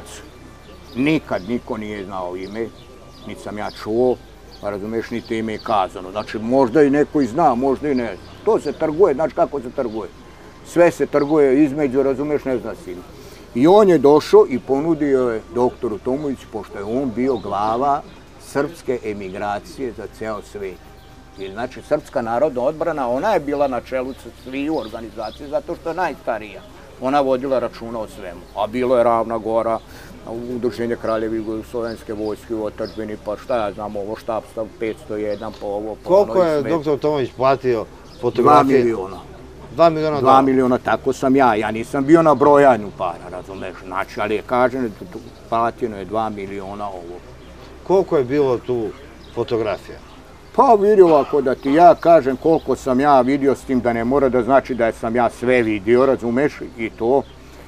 nikad niko nije znao ime, niti sam ja čuo, razumeš, niti ime je kazano. Znači, možda i neko i zna, možda i ne. To se trguje, znači kako se trguje. Sve se trguje između, razumeš, ne zna si. I on je došao i ponudio je doktoru Tomoviću, pošto je on bio glava srpske emigracije za ceo svet. Znači, Srpska narodna odbrana, ona je bila na čelu sviju organizacije, zato što je najstarija. Ona vodila računa o svemu. A bilo je Ravna Gora, Udruženje Kraljevi Jugoslovenske vojske u otadžbini, pa šta ja znam, ovo štabstav 501, pa ovo... Koliko je doktor Tomović platio fotografije? 2 miliona. 2 miliona dolara? 2 miliona, tako sam ja. Ja nisam bio na brojanju para, razumeš. Znači, ali je kažem, platino je 2 miliona ovo. Koliko je bilo tu fotografija? Pa vidi ovako da ti ja kažem koliko sam ja vidio, s tim da ne mora da znači da sam ja sve vidio, razumeš, i to.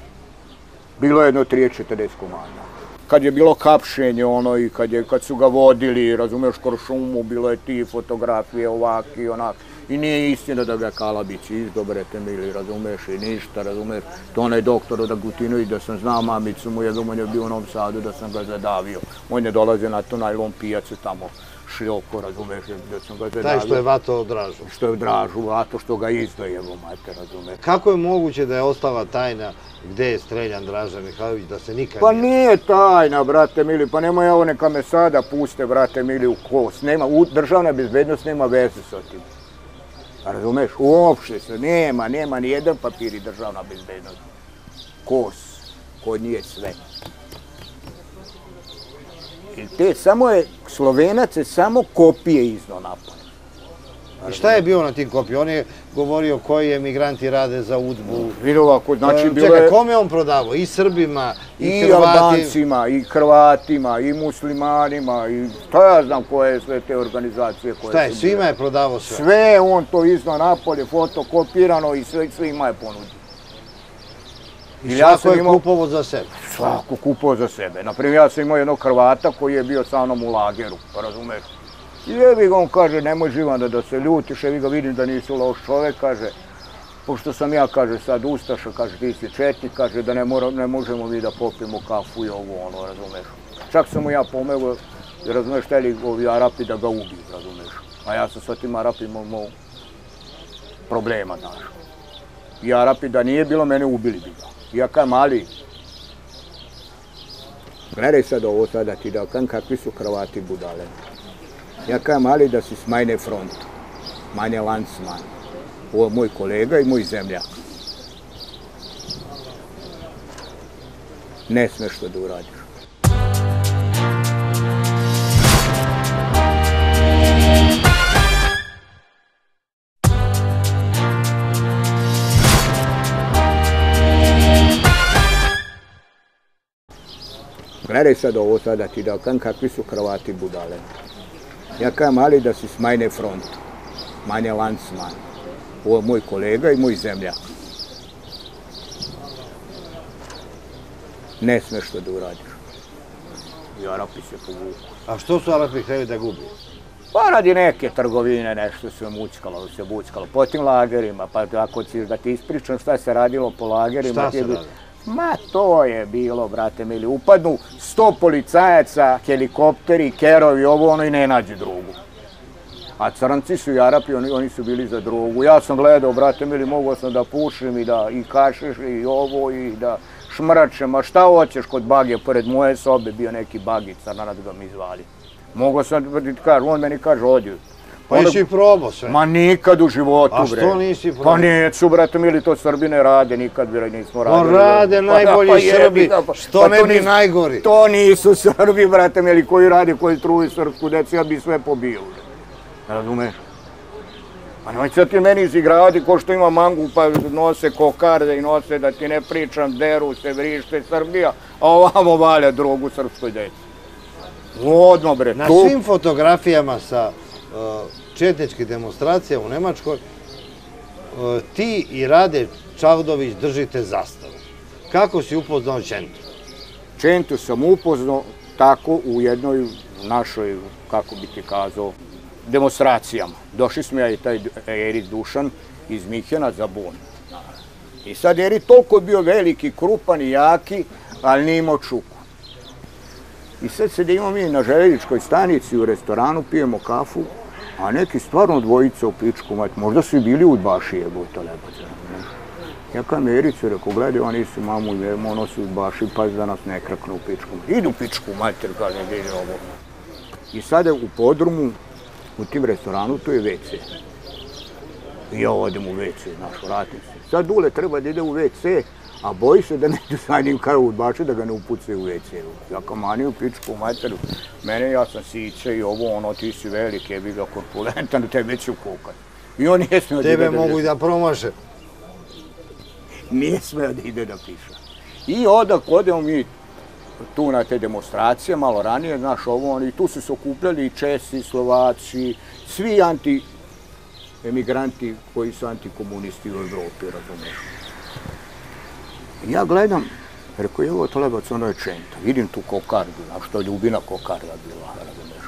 Bilo je jedno 30-40 komada. Kad je bilo kapšenje ono i kad su ga vodili, razumeš, kroz šumu, bilo je ti fotografije ovak i onak. I nije istina da ga Kalabić izdobrete mili, razumeš, i ništa, razumeš. To onaj doktor od Agutinović, da sam znao mamicu mu, on je bio u Novom Sadu, da sam ga zadavio. On je dolazio na to najlon pijacu tamo. Šljoko, razumeš, da sam ga zadavio. Taj što je vatao Dražu. Što je Dražu vatao, što ga izdajevo, majte, razumeš. Kako je moguće da je ostala tajna gde je streljan Draža Mihajlović, da se nikad Pa nije tajna, brate mili, pa nemoj ovo neka me sada puste, brate mili, u kos. Državna bezbednost nema veze sa tim. Razumeš, uopšte se, nema ni jedan papir i državna bezbednost. Kos, kod nije sve. Slovenac je samo kopije iznao napad. I šta je bio na tim kopijama? On je govorio koji emigranti rade za UDBU. Vidi ovako, znači bilo je... Čekaj, kome je on prodavao? I Srbima, i Hrvatima? I Albancima, i Hrvatima, i muslimanima, i šta ja znam koje sve te organizacije koje su... Šta je, svima je prodavao sve? Sve on to iznao napolje, fotokopirano i svima je ponudio. I svako je kupovao za sebe? Svako kupovao za sebe. Naprimjer, ja sam imao jednog Hrvata koji je bio sa mnom u lageru, razumeš? I jebi ga, on kaže, nemoj Živana da se ljutiš, evi ga vidim da nisi loš čovek, kaže, pošto sam ja, kaže, sad ustaša, kaže, ti si četnik, kaže, da ne možemo mi da popijemo kafu i ovo, ono, razumeš? Čak sam mu ja pomegao, razumeš, hteli ovi Arapi da ga ubiju, razumeš? A ja sam sa tim Arapima imao problema, znaš. I Arapi, da nije bilo, mene ubili bi ga. Ja kaj mali, gledaj sad ovo sada ti da kam kakvi su Hrvati budale. Ja kaj mali da si s Majne front, Manje Lancman, ovo je moj kolega i moj zemljak. Ne smeš to da uradiš. Gledaj sad ovo sada ti da kažem kakvi su Hrvati budale. Ja kažem, ali da si s Majne frontu, Manje Lancman. Ovo je moj kolega i moj zemljak. Ne smeš to da uradiš. I Arapi se povuku. A što su Arapi hteli da gubi? Pa radi neke trgovine, nešto se buckalo po tim lagerima, pa ako ćeš da ti ispričam šta se radilo po lagerima... Šta se radilo? Ma to je bilo, brate mili, upadnu 100 policajaca, helikopteri, kerovi, ovo ono i ne nađe drugu. A crnci su i Arapi, oni su bili za drugu. Ja sam gledao, brate mili, mogao sam da pušim i kašeš i ovo i da šmračem, a šta hoćeš kod bagije, pored moje sobe bio neki bagi, crnanac ga mi zvali. Mogao sam da ti kažem, on meni kaže, odi. Pa nisi probao sve? Ma nikad u životu, bre. A što nisi probao? Pa neću, brate mili, to Srbi ne rade, nikad bre nismo radili. Pa rade najbolji Srbi, što ne bi najgori? To nisu Srbi, brate mili, koji rade, koji truju srpsku decu, ja bi sve pobio. Razumeš? Pa nemoj sad ti meni izigravati ko što ima mangu pa nose kokarde i nose da ti ne pričam, deru se, vrište Srbija, a ovamo valja drogu srpskoj deci. Odmah bre. Na svim fotografijama sa četničkih demonstracija u Nemačkoj ti i Rade Čavdović držite zastavu. Kako si upoznao Čentu? Čentu sam upoznao tako u jednoj našoj, kako bi ti kazao, demonstracijama. Došli smo ja i taj Erik Dušan iz Mihena za Bun. I sad Erik toliko bio veliki, krupan i jaki, ali nije imao čuku. I sad sedimo mi na željezničkoj stanici u restoranu, pijemo kafu, a neki stvarno dvojica u pičku, možda su i bili udbaši jebote lebaca. Ja kažem Ericu, rekao, gledaj, oni su mamu i ono su udbaši, pa da nas ne kraknu u pičku. Idu u pičku, mater, kažem, vidi ovo. I sada u podrumu, u tim restoranu, tu je WC. I ja odem u WC, znaš, vratim se. Sad Dule treba da ide u WC, a boji se da ne idu sa njim kao udbače da ga ne upucaju u WC. Ja kao mani u pičku, materu, mene, ja sam siće i ovo, ono, ti si velik, jebi ga korpulentan, tebe ću kukat. I on nije smeo da ide da... Tebe mogu i da promaše. Nije smeo da ide da piša. I odak odemo mi tu na te demonstracije, malo ranije, znaš, ovo, oni, tu su se okupljali i Česi, Slovaci, svi emigranti koji su antikomunisti u Evropi, razumiješ. Ja gledam, rekao, evo to lebac, ono je Čenta, vidim tu kokardu, znaš, što je Ljubina kokarda bila, razumiješ.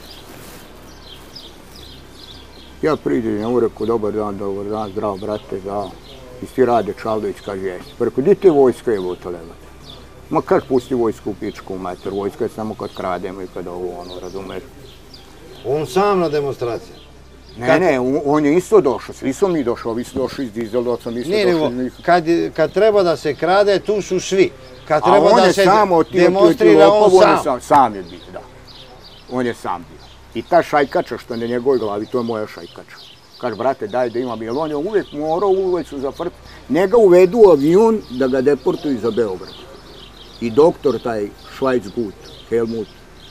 Ja priđem, ja mu rekao, dobar dan, zdravo, brate, da, i ti Rade Čavdović, kaže, jesi. Rekao, di ti je vojska, evo to lebac? Ma kaž pusti vojsku u pičku u mater, vojska je samo kad krademo i kad ovo, ono, razumeš. On sam na demonstraciji? Ne, on je isto došao, svi smo mi došli, ovi su došli iz Dizeldorfa, mi smo došli iz njih. Kad treba da se krade, tu su svi. Kad treba da se demonstrira, on sam. Sam je bio, da. On je sam bio. I ta šajkača što je na njegovoj glavi, to je moja šajkača. Kaže, brate, daj da imam, jer on je uvijek morao, uvijek su zafrti. Njega uvedu u avion da ga deportuju za Beograd. I doktor, taj Schweizgut, Helmut,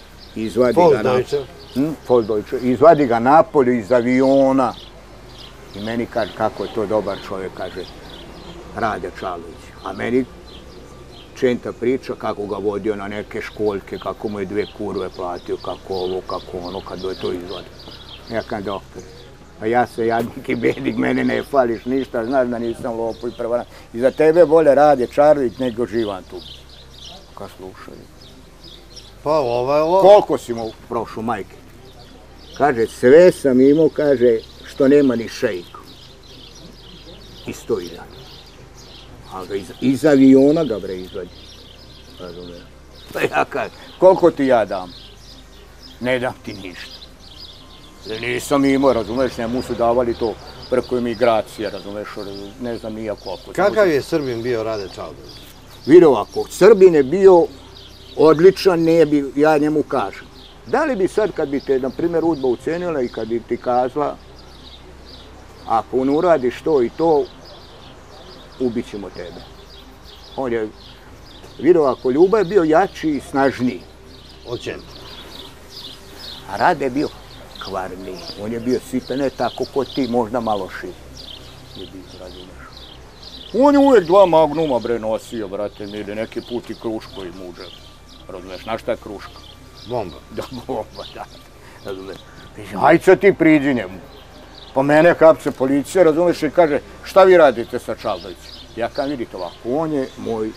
izvadi ga napolje iz aviona. I meni kaže, kako je to dobar čovjek, kaže, Rade Čavdović. A meni Čenta priča kako ga vodio na neke školjke, kako mu je 2 kurve platio, kako ovo, kako ono, kad je to izvadio. Ja kažem, doktor, a ja se jadnik i bednik, mene ne fališ ništa, znaš da nisam lopo i prevaran. I za tebe bolje Rade Čavdović nego živan tu. Kad slušaju. Pa ovo... Koliko si mu prošao, majke? Kaže, sve sam imao, kaže, što nema ni šejku. I 100.000. Ali iz aviona ga bre izvadi. Razumiješ? Pa ja kažem, koliko ti ja dam? Ne dam ti ništa. Nisam imao, razumiješ, njemu su davali to preko emigracije, razumiješ, ne znam nija koliko. Kakav je Srbin bio Rade Čavdović? Vidi ovako, Srbin je bio odličan, ne bi, ja njemu kažem. Da li bi sad, kad bi te, na primjer, UDBA ucenila i kad bi ti kazala, ako ne uradiš to i to, ubit ćemo tebe. On je, vidi ovako, Ljuba je bio jači i snažniji. Od Čenta. A Rade je bio kvarniji. On je bio sitan, ne tako ko ti, možda malo širi. Je bio, razumeš. On je uvijek 2 magnuma bre nosio, brate mili, neki put i kruško i muđe. razumeš, znaš šta je kruška? Bomba. Da, bomba, da, razumeš. Hajde sad ti priđi njemu. Pa mene hapse policija, razumeš, i kaže, šta vi radite sa Čaldovićem? Ja kažem, vidite ovako, on je moj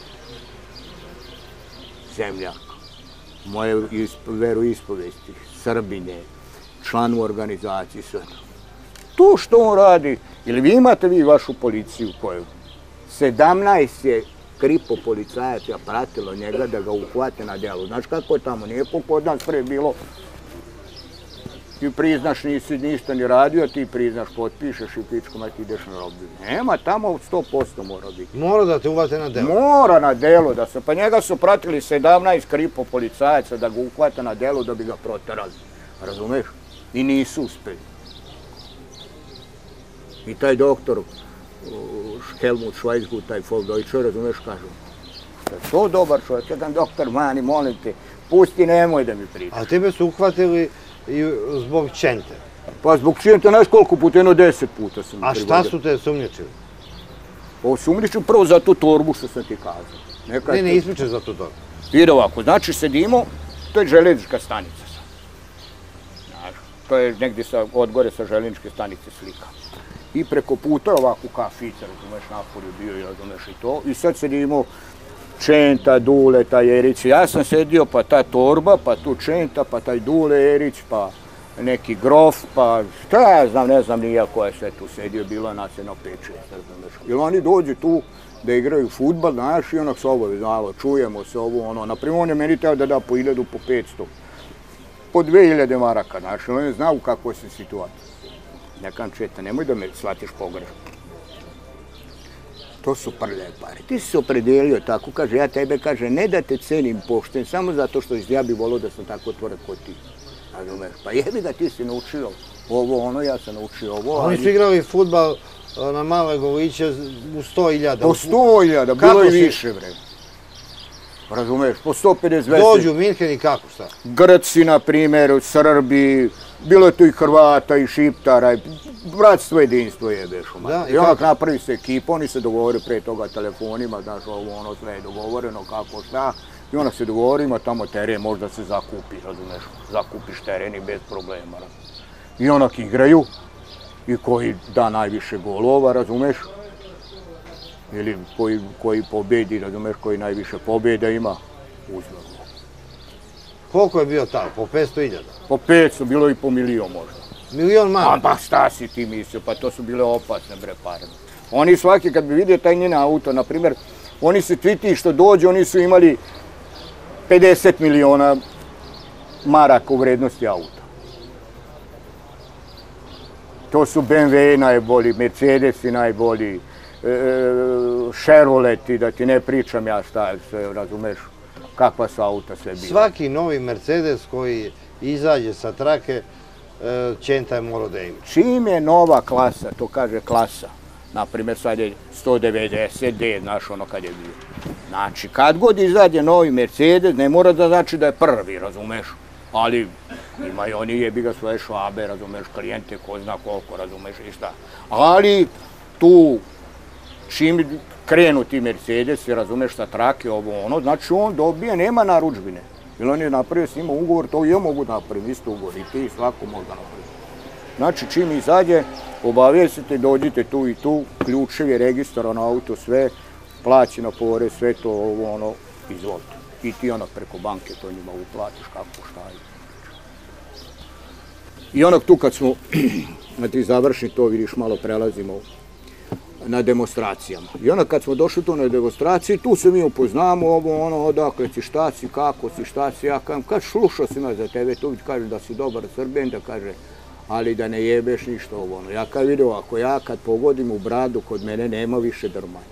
zemljak, moje veroispovesti, Srbine, član u organizaciji, sve to. To što on radi, ili vi imate vašu policiju koju 17 je kripo policajaca pratilo njega da ga uhvate na delu. Znaš kako je tamo, nije kod nas pre bilo. Ti priznaš, nisi ništa ni radio, ti priznaš, potpišeš i pičkom, a ti ideš na robiju. Nema, tamo 100% mora biti. Mora da te uhvate na delu? Mora na delu, da se, pa njega su pratili 17 kripo policajaca da ga uhvate na delu da bi ga proterali. Razumeš? I nisu uspeli. I taj doktor, Helmut Schweizgut, taj Volldeutscher, razumeš, kažu, što je to dobar čovjek, jedan doktor, mani, molim te, pusti, nemoj da mi priča. A tebe su uhvatili i zbog Čente? Pa zbog Čente, znaš koliko puta, 10 puta sam. A šta su te sumnjičili? Pa sumnjičili prvo za tu torbu što sam ti kazao. Ne ispričaj za tu torbu. Vidi ovako, znači sedimo, to je železnička stanica. Znaš, to je negdje odgore sa železničke stanice slika. I preko puta je ovako kafica, razumeš, napolju bio i razumeš i to. I sad sedimo Čenta, Dule, taj Erić. Ja sam sedio, pa ta torba, pa tu Čenta, pa taj Dule, Erić, pa neki grof, pa šta ja znam, ne znam nija ko je sve tu sedio, bilo nas jedno 5-6, razumeš. Jer oni dođu tu da igraju fudbal, znaš, i onak se ovo, znalo, čujemo se ovo, ono. Naprimjer, on je meni teo da da po 1000, po 500, po 2000 maraka, znaš, on je znao u kakvoj se situaciji. Nekam Četa, nemoj da me shvatiš pogrešno. To su prljave pare. Ti si se opredelio tako, kaže, ja tebe, kaže, ne da te cenim pošten, samo zato što ja bih volio da sam tako otvoren kod ti. Razumeš? Pa jebi ga, ti si naučio ovo, ono, ja sam naučio ovo. Oni su igrali fudbal na male goliće u 100.000. Po 100.000, bilo i više, bre. Razumeš, po 150. Dođu u Minhen i kako, šta? Grci, na primjer, Srbi, bilo je tu i Hrvata i Šiptara, bratstvo, jedinstvo jebeš. I onak napravi se ekipa, oni se dogovore pre toga telefonima, znaš, ovo, ono, sve je dogovoreno, kako, šta. I onak se dogovorimo, tamo teren možda se zakupi, razumeš, zakupiš teren i bez problema. I onak igraju, i koji da najviše golova, razumeš, ili koji pobedi, razumeš, koji najviše pobjeda ima, uzme. Koliko je bio tamo? Po 500.000? Po 500, bilo i po 1.000.000 možda. 1.000.000 manje? Pa šta si ti mislio, pa to su bile opasne, bre, pare. Oni svaki, kad bi vidio taj njen auto, na primjer, oni su ti što dođu, oni su imali 50 miliona maraka u vrednosti auta. To su BMW najbolji, Mercedesi najbolji, Chevroleti, da ti ne pričam ja šta je sve, razumeš, kakva su auta sve bila. Svaki novi Mercedes koji izađe sa trake, Čenta je morao da ima. Čim je nova klasa, to kaže klasa, naprimjer sad je 190D, znaš ono kad je bio. Znači, kad god izađe novi Mercedes, ne mora da znači da je prvi, razumeš, ali imaju oni jebi ga svoje švabe, razumeš, klijente ko zna koliko, razumeš i šta. Ali tu, čim krenu ti Mercedes, razumeš, sa trake, ovo ono, znači on dobije, nema narudžbine. Jer on je napravio s njima ugovor, to i ja mogu napraviti, isto ugovor, i ti, svako može napraviti. Znači, čim izađe, obavijestite, dođite tu i tu, ključevi, registar na auto, sve, plaćeno porez, sve to, ovo ono, izvolite. I ti onak preko banke to njima uplatiš, kako, šta je. I onak tu kad smo, da ti završi to, vidiš, malo prelazimo na demonstracijama. I onda kad smo došli tu na demonstraciji, tu se mi upoznamo, ovo, ono, odakle si, šta si, kako si, šta si, ja kažem, kad slušao sam ja za tebe, tu kaže da si dobar Srben, da kaže, ali da ne jebeš ništa ovo, ono. Ja kad vidio, ako ja kad pogodim u bradu, kod mene nema više drmanja.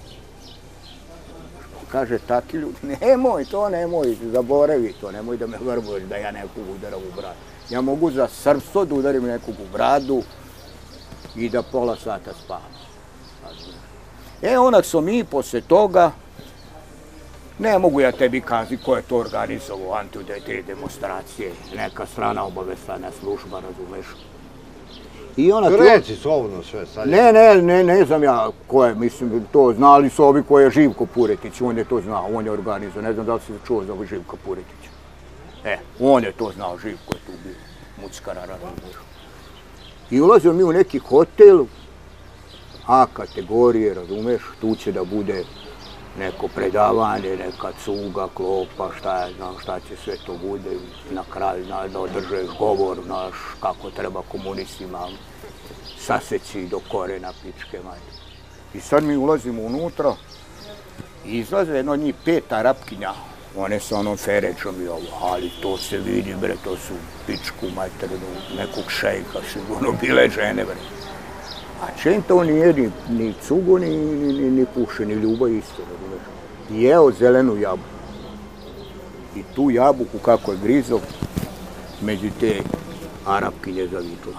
Kaže, taki ljudi, nemoj to, nemoj, zaboravi to, nemoj da me vrbuješ da ja nekog udaram u bradu. Ja mogu za srpstvo da udarim nekog u bradu i da pola sata spavam. Onak smo mi posle toga, ne mogu ja tebi kazi ko je to organizovao te demonstracije, neka strana obaveštajna služba, razumeš. Reci slobodno sve sad. Ne znam ja ko je, mislim, to znali su ovi ko je Živko Puretić, on je to znao, on je organizao, ne znam da li si čuo za Živka Puretića. On je to znao, Živko je tu bio, muckara, razumiješ. I ulazio mi u neki hotel, A kategorije, razumeš, tu će da bude neko predavanje, neka cuga, klopa, šta ja znam, šta će sve to bude. Na kraju, da održeš govor, znaš, kako treba komunistima saseći do korena pičke manje. I sad mi ulazimo unutra i izlaze jedno od njih 5 Arapkinja. One sa onom ferećom i ovo, ali to se vidi, bre, to su pičku materinu, nekog šejka, sigurno bile žene, bre. A Čento nije ni cugo, ni puše, ni ljubav isto, razumeš. Jeo zelenu jabuku. I tu jabuku, kako je grizo, među te Arapkinje zavičila.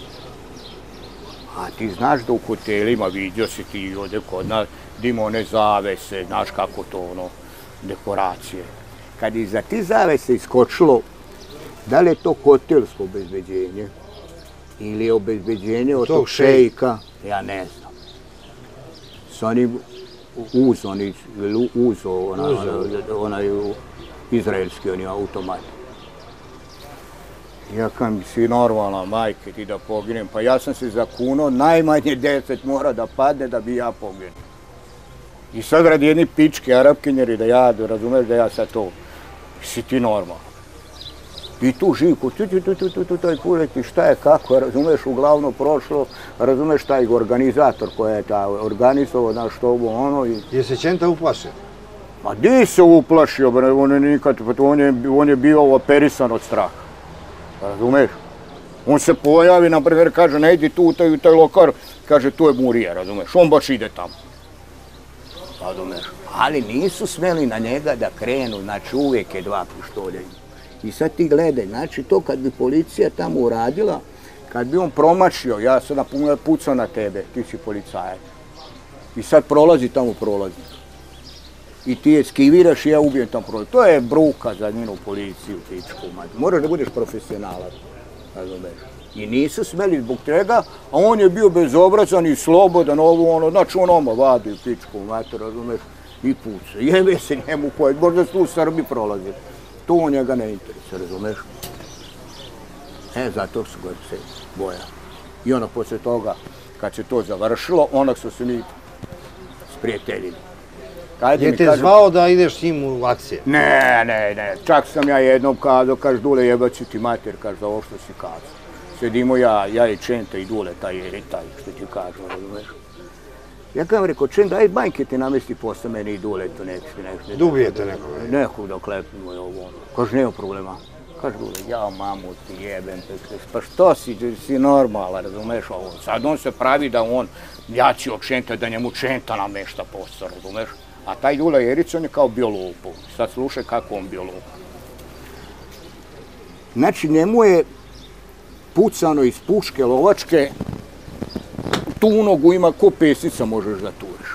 A ti znaš da u hotelima, vidio si ti ovdje kod nas, da ima one zavese, znaš kako to ono, dekoracije. Kad je za ti zavese iskočilo, da li je to hotelsko obezbeđenje ili je obezbeđenje od tog šejka, ja ne znam. S onim onaj izraelski oni automat. Ja kam si normalna majke ti da poginem, pa ja sam se zakunuo, najmanje 10 mora da padne da bi ja poginuo. I sad radi jedni pičke Arapkinjeri da ja, razumeš da ja sad to, si ti normalno. I tu Živko, taj Pureti, šta je, kako, razumeš, uglavnom prošlo, razumeš taj organizator koji je organizovao, znaš što ovo, ono. Je se Čenta uplašio? Ma di se uplašio, bre, on je bio operisan od straha, razumeš? On se pojavi, na primjer, kaže, ne idi tu u taj lokar, kaže, tu je Murija, razumeš, on baš ide tamo. Razumeš? Ali nisu smeli na njega da krenu, znači uvijek je 2 pištolja. I sad ti gledaj, znači to kad bi policija tamo uradila, kad bi on promašio, ja sad pucao na tebe, ti si policajac. I sad prolazi tamo prolaznik. I ti je skiviraš i ja ubijem tamo prolaznik. To je bruka za njenu policiju, pičku. Moraš da budeš profesionalac, razumeš. I nisu smeli zbog tega, a on je bio bezobrazan i slobodan, znači on vadi u pičku, razumeš, i puca. Jebe se njemu koji, možda su u Srbiji prolazili. To njega ne interesuje, razumeš? Zato su ga se bojali. I ono poslije toga, kad se to završilo, onak su se mi sprijateljili. Je te zvao da ideš s njim u akcije? Ne, čak sam ja jednom kazao, kaže, Dule, jebat ću ti mater, kaže, za ovo što si kazao. Sedimo ja i Čenta i Dule, taj što ti kažu, razumeš? Ja kao rekao, Čenta, aj banjke ti namesti posle mene i Dule, to nešto. Da ubijete nekoga? Nekog da klepimo je ovo. Kaže, nema problema. Kaže, Dule, ja mamu ti jebem, pa što si normalan, razumeš ovo? Sad on se pravi da on jači od Čenta, da njemu Čenta namešta posao, razumeš? A taj Dule Jerić, on je kao bio lupov. Sad slušaj kako on bio lupov. Znači, njemu je pucano iz puške lovačke, tu nogu ima ko pesnica možeš da turiš.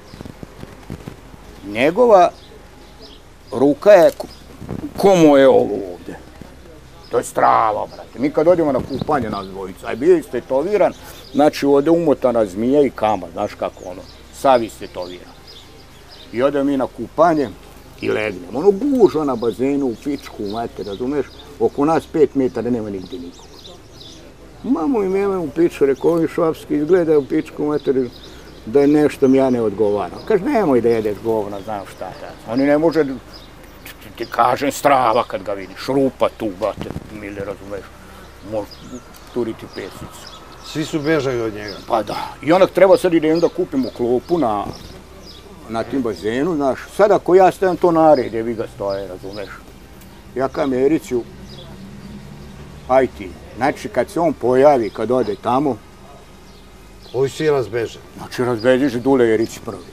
Njegova ruka je, komu je ovo ovdje? To je strava, brate. Mi kad odemo na kupanje nas dvojica, a bio istetoviran, znači ovdje umotana zmija i kama, znaš kako ono, sav istetoviran. I odemo mi na kupanje i legnemo. Ono gužva na bazenu, u pičku, mate, razumeš? Oko nas 5 metara nema nigdje nikog. Mamo im jeme u piču, rekao, ovi švapski izgledaju u pičku materiju da je nešto mi ja ne odgovaram. Kaže, nemoj da jedeš govna, znam šta je. Oni ne može, ti kažem, strava kad ga vidiš, rupa tu, bate, mili, razumeš, može turiti pesnicu. Svi su bežali od njega. Pa da, i onak treba sad idem da kupimo klopu na tim bazenu, znaš, sad ako ja stavim to nared, vi ga stoje, razumeš. Ja kam Eriću, aj ti. Znači, kad se on pojavi, kad ode tamo... Ovi svi razbeže. Znači, razbeđeš Dule Jerić prvi.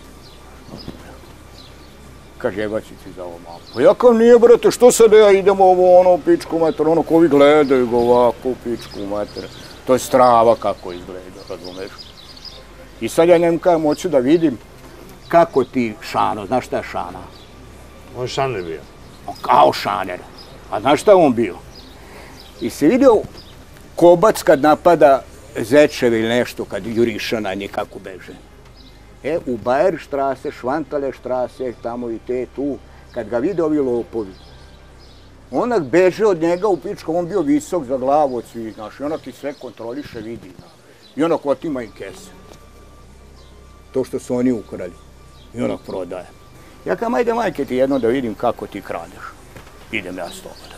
Kaže, jebaći ti za ovo malo. Pa ja kao nije, brate, što sad ja idem ovo, pičku mater, ono ko vi gledaju ga ovako, pičku mater. To je strava kako izgleda, razumeš? I sad ja njemu kajem, hoću da vidim kako ti Šano, znaš šta je Šana? On je šaner bio. Kao šaner. A znaš šta je on bio? I si vidio Kobac kad napada zečevi ili nešto kad juriša na nje kako beže. U Bayerstrasse, Schwanthalerstrasse, tamo i te tu, kad ga vide ovi lopovi, onak beže od njega u pičku, on bio visok za glavu od svih, znaš, i onak i sve kontroliše, vidi, i onak otima im kese. To što su oni ukrali, i onak prodaje. Ja kam, ajde majke ti jedno da vidim kako ti kradeš. Idem ja s tobom.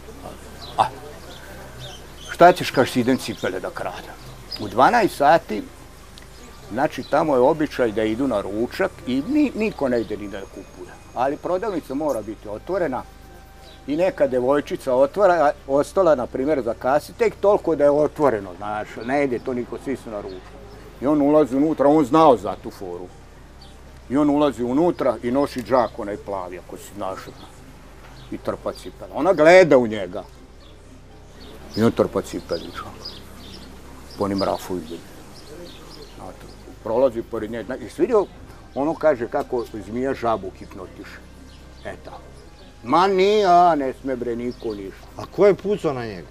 Šta ćeš, kaž si idem cipele da kradem? U 12 sati, znači tamo je običaj da idu na ručak i niko ne ide ni da kupuje. Ali prodavnica mora biti otvorena i neka devojčica ostala, na primjer, za kasi, tek toliko da je otvoreno, znaš, ne ide to niko, svi su na ručak. I on ulazi unutra, on znao za tu foru. I on ulazi unutra i nosi džak, onaj plavi, ako si našao, i trpa cipela. Ona gleda u njega. I on trpa cipeli džak. Po onim rafu ide. Prolazi pored nje. I svidio, ono kaže kako zmija žabu hipnotiše. Eto. Ma nije, ne sme bre niko ništa. A ko je pucao na njega?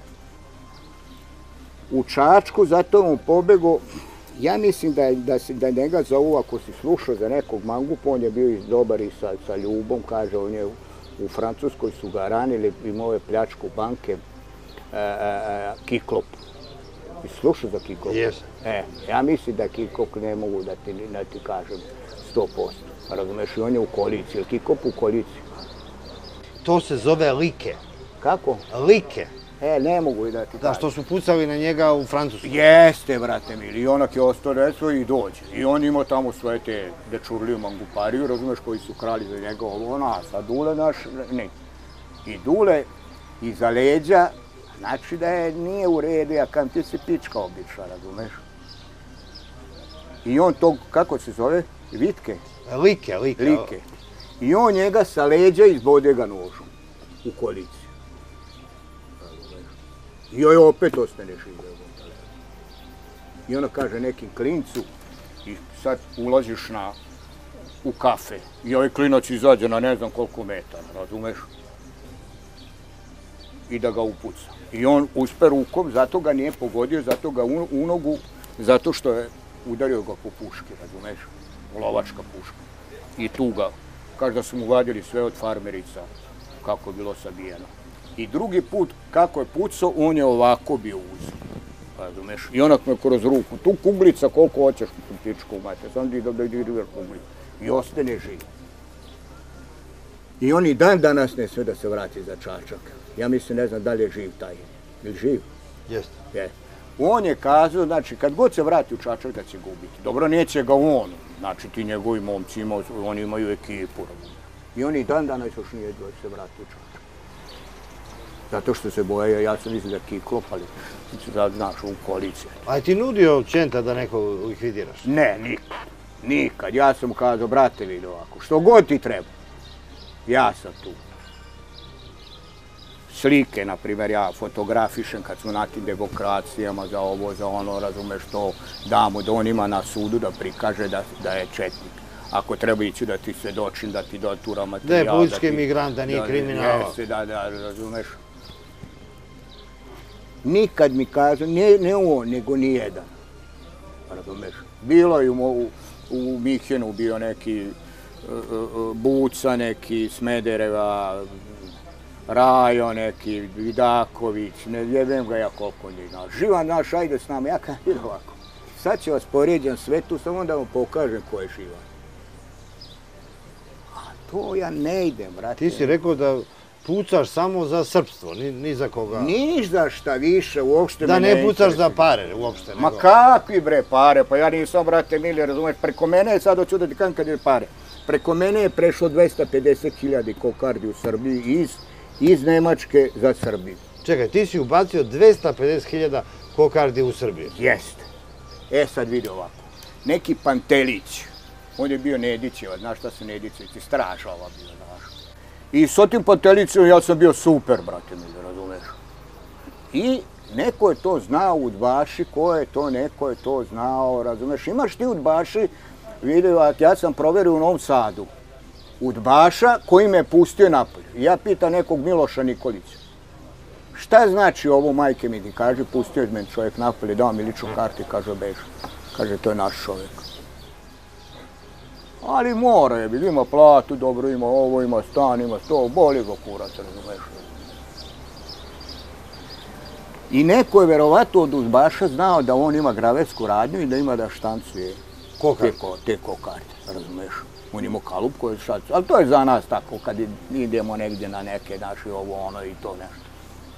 U Čačku, zato on pobego. Ja mislim da njega zovu, ako si slušao za nekog mangupa, on je bio dobar i sa Ljubom, kaže, on je u Francuskoj su ga ranili, imao je pljačku banke, Kiklop. I slušao za Kiklop? Jesam. Ja mislim da Kiklop ne mogu da ti kažem 100%. Razumeš, i on je u koaliciji, je li Kiklop u koaliciji? To se zove like. Kako? Like. Ne mogu i da ti kažem. Da, što su pucali na njega u Francuskoj. Jeste, brate mili, i onak je ostao recimo i dođe. I on imao tamo svoje te dečurliju mangupariju, razumeš, koji su krali za njega ovo, a sad Dule naš, ne. I Dule iza leđa, znači da nije u redu, ja kam ti si pička obična, razumeš. I on tog, kako se zove, Vitke? Like. I on njega sa leđa izbode ga nožom u koaliciji. I joj opet ostane žive. I ona kaže nekim klincu i sad ulaziš u kafe i ovaj klinac izađe na ne znam koliko metara, razumeš? I da ga upuca. I on uspe rukom, zato ga nije pogodio, zato ga u nogu, zato što je udario ga po puški, razumeš? Lovačka puška. I tu ga, kaže da su mu vadili sve od farmerica, kako je bilo sabijeno. I drugi put, kako je pucao, on je ovako bio uz. Razumeš? I onak me kroz ruku. Tu kuglica koliko hoćeš u pičku, mate. Sam da ideš kuglica. I ostane živ. I on i dan danas ne sve da se vrati za Čačak. Ja mislim, ne znam da li je živ taj. Je li živ? Jeste. On je kazao, znači, kad god se vrati u Čačak da će ga ubiti. Dobro, neće ga on. Znači, ti njegovi momci, oni imaju ekipu. I on i dan danas još nije da se vrati u Čačak. Zato što se boje, ja sam mislim da Kiklop, ali znaš, u koaliciji. A ti nudio Čenta da neko likvidiraš? Ne, nikad. Ja sam kazao, brate, vidi ovako, što god ti treba, ja sam tu. Slike, na primjer, ja fotografišem kad su na tim demokracijama za ovo, za ono, razumeš to, damo da on ima na sudu da prikaže da je četnik. Ako treba ići da ti svedočim, da ti dotura materijal. Da je politički migrant, da nije kriminala. Jeste, da, razumeš. Nikad mi kažu, ne on, nego nijedan. Razumeš? Bilo je u Mihenu bio neki Buca, neki Smedereva, Rajo, neki Vidaković, ne jebem ga ja koliko njih. Živan naš, ajde s nama, ja kažem ovako. Sad ću vas poređam svetu, samo da vam pokažem ko je živan. A to ja ne idem, brate. Ti si rekao da pucaš samo za srpstvo, ni za koga. Niš za šta više, uopšte me ne interesuje. Da ne pucaš za pare, uopšte. Ma kakvi bre pare, pa ja nisam, brate mili, razumeš, preko mene je sad hoću da ti kažem kad je pare. Preko mene je prešlo 250.000 kokardi u Srbiji iz Nemačke za Srbiju. Čekaj, ti si ubacio 250.000 kokardi u Srbiju? Jeste. Sad vidi ovako. Neki Pantelić, on je bio Nedićeva, znaš šta su Nedićevići, straža ova bila, znaš. I s tim Pantelicom ja sam bio super, brate mi, razumeš. I neko je to znao u udbaši, ko je to, neko je to znao, razumeš. Imaš ti udbaši, vidi, ja sam proverio u Novom Sadu, udbaša koji me pustio napolje. I ja pitam nekog Miloša Nikolića, Šta znači ovo, majke mi ti kaže, pustio je meni čovjek napolje, dao mi ličnu kartu i kaže, beži. Kaže, to je naš čovjek. Ali mora je, ima platu, dobro ima ovo, ima stan, ima to, boli ga kurac, razumeš. I neko je verovatno od udbaša znao da on ima gravetsku radnju i da ima da štancuje te kokarte, razumeš. On ima kalup koji štancuje, ali to je za nas tako kad idemo negdje na neke naše ovo ono i to nešto.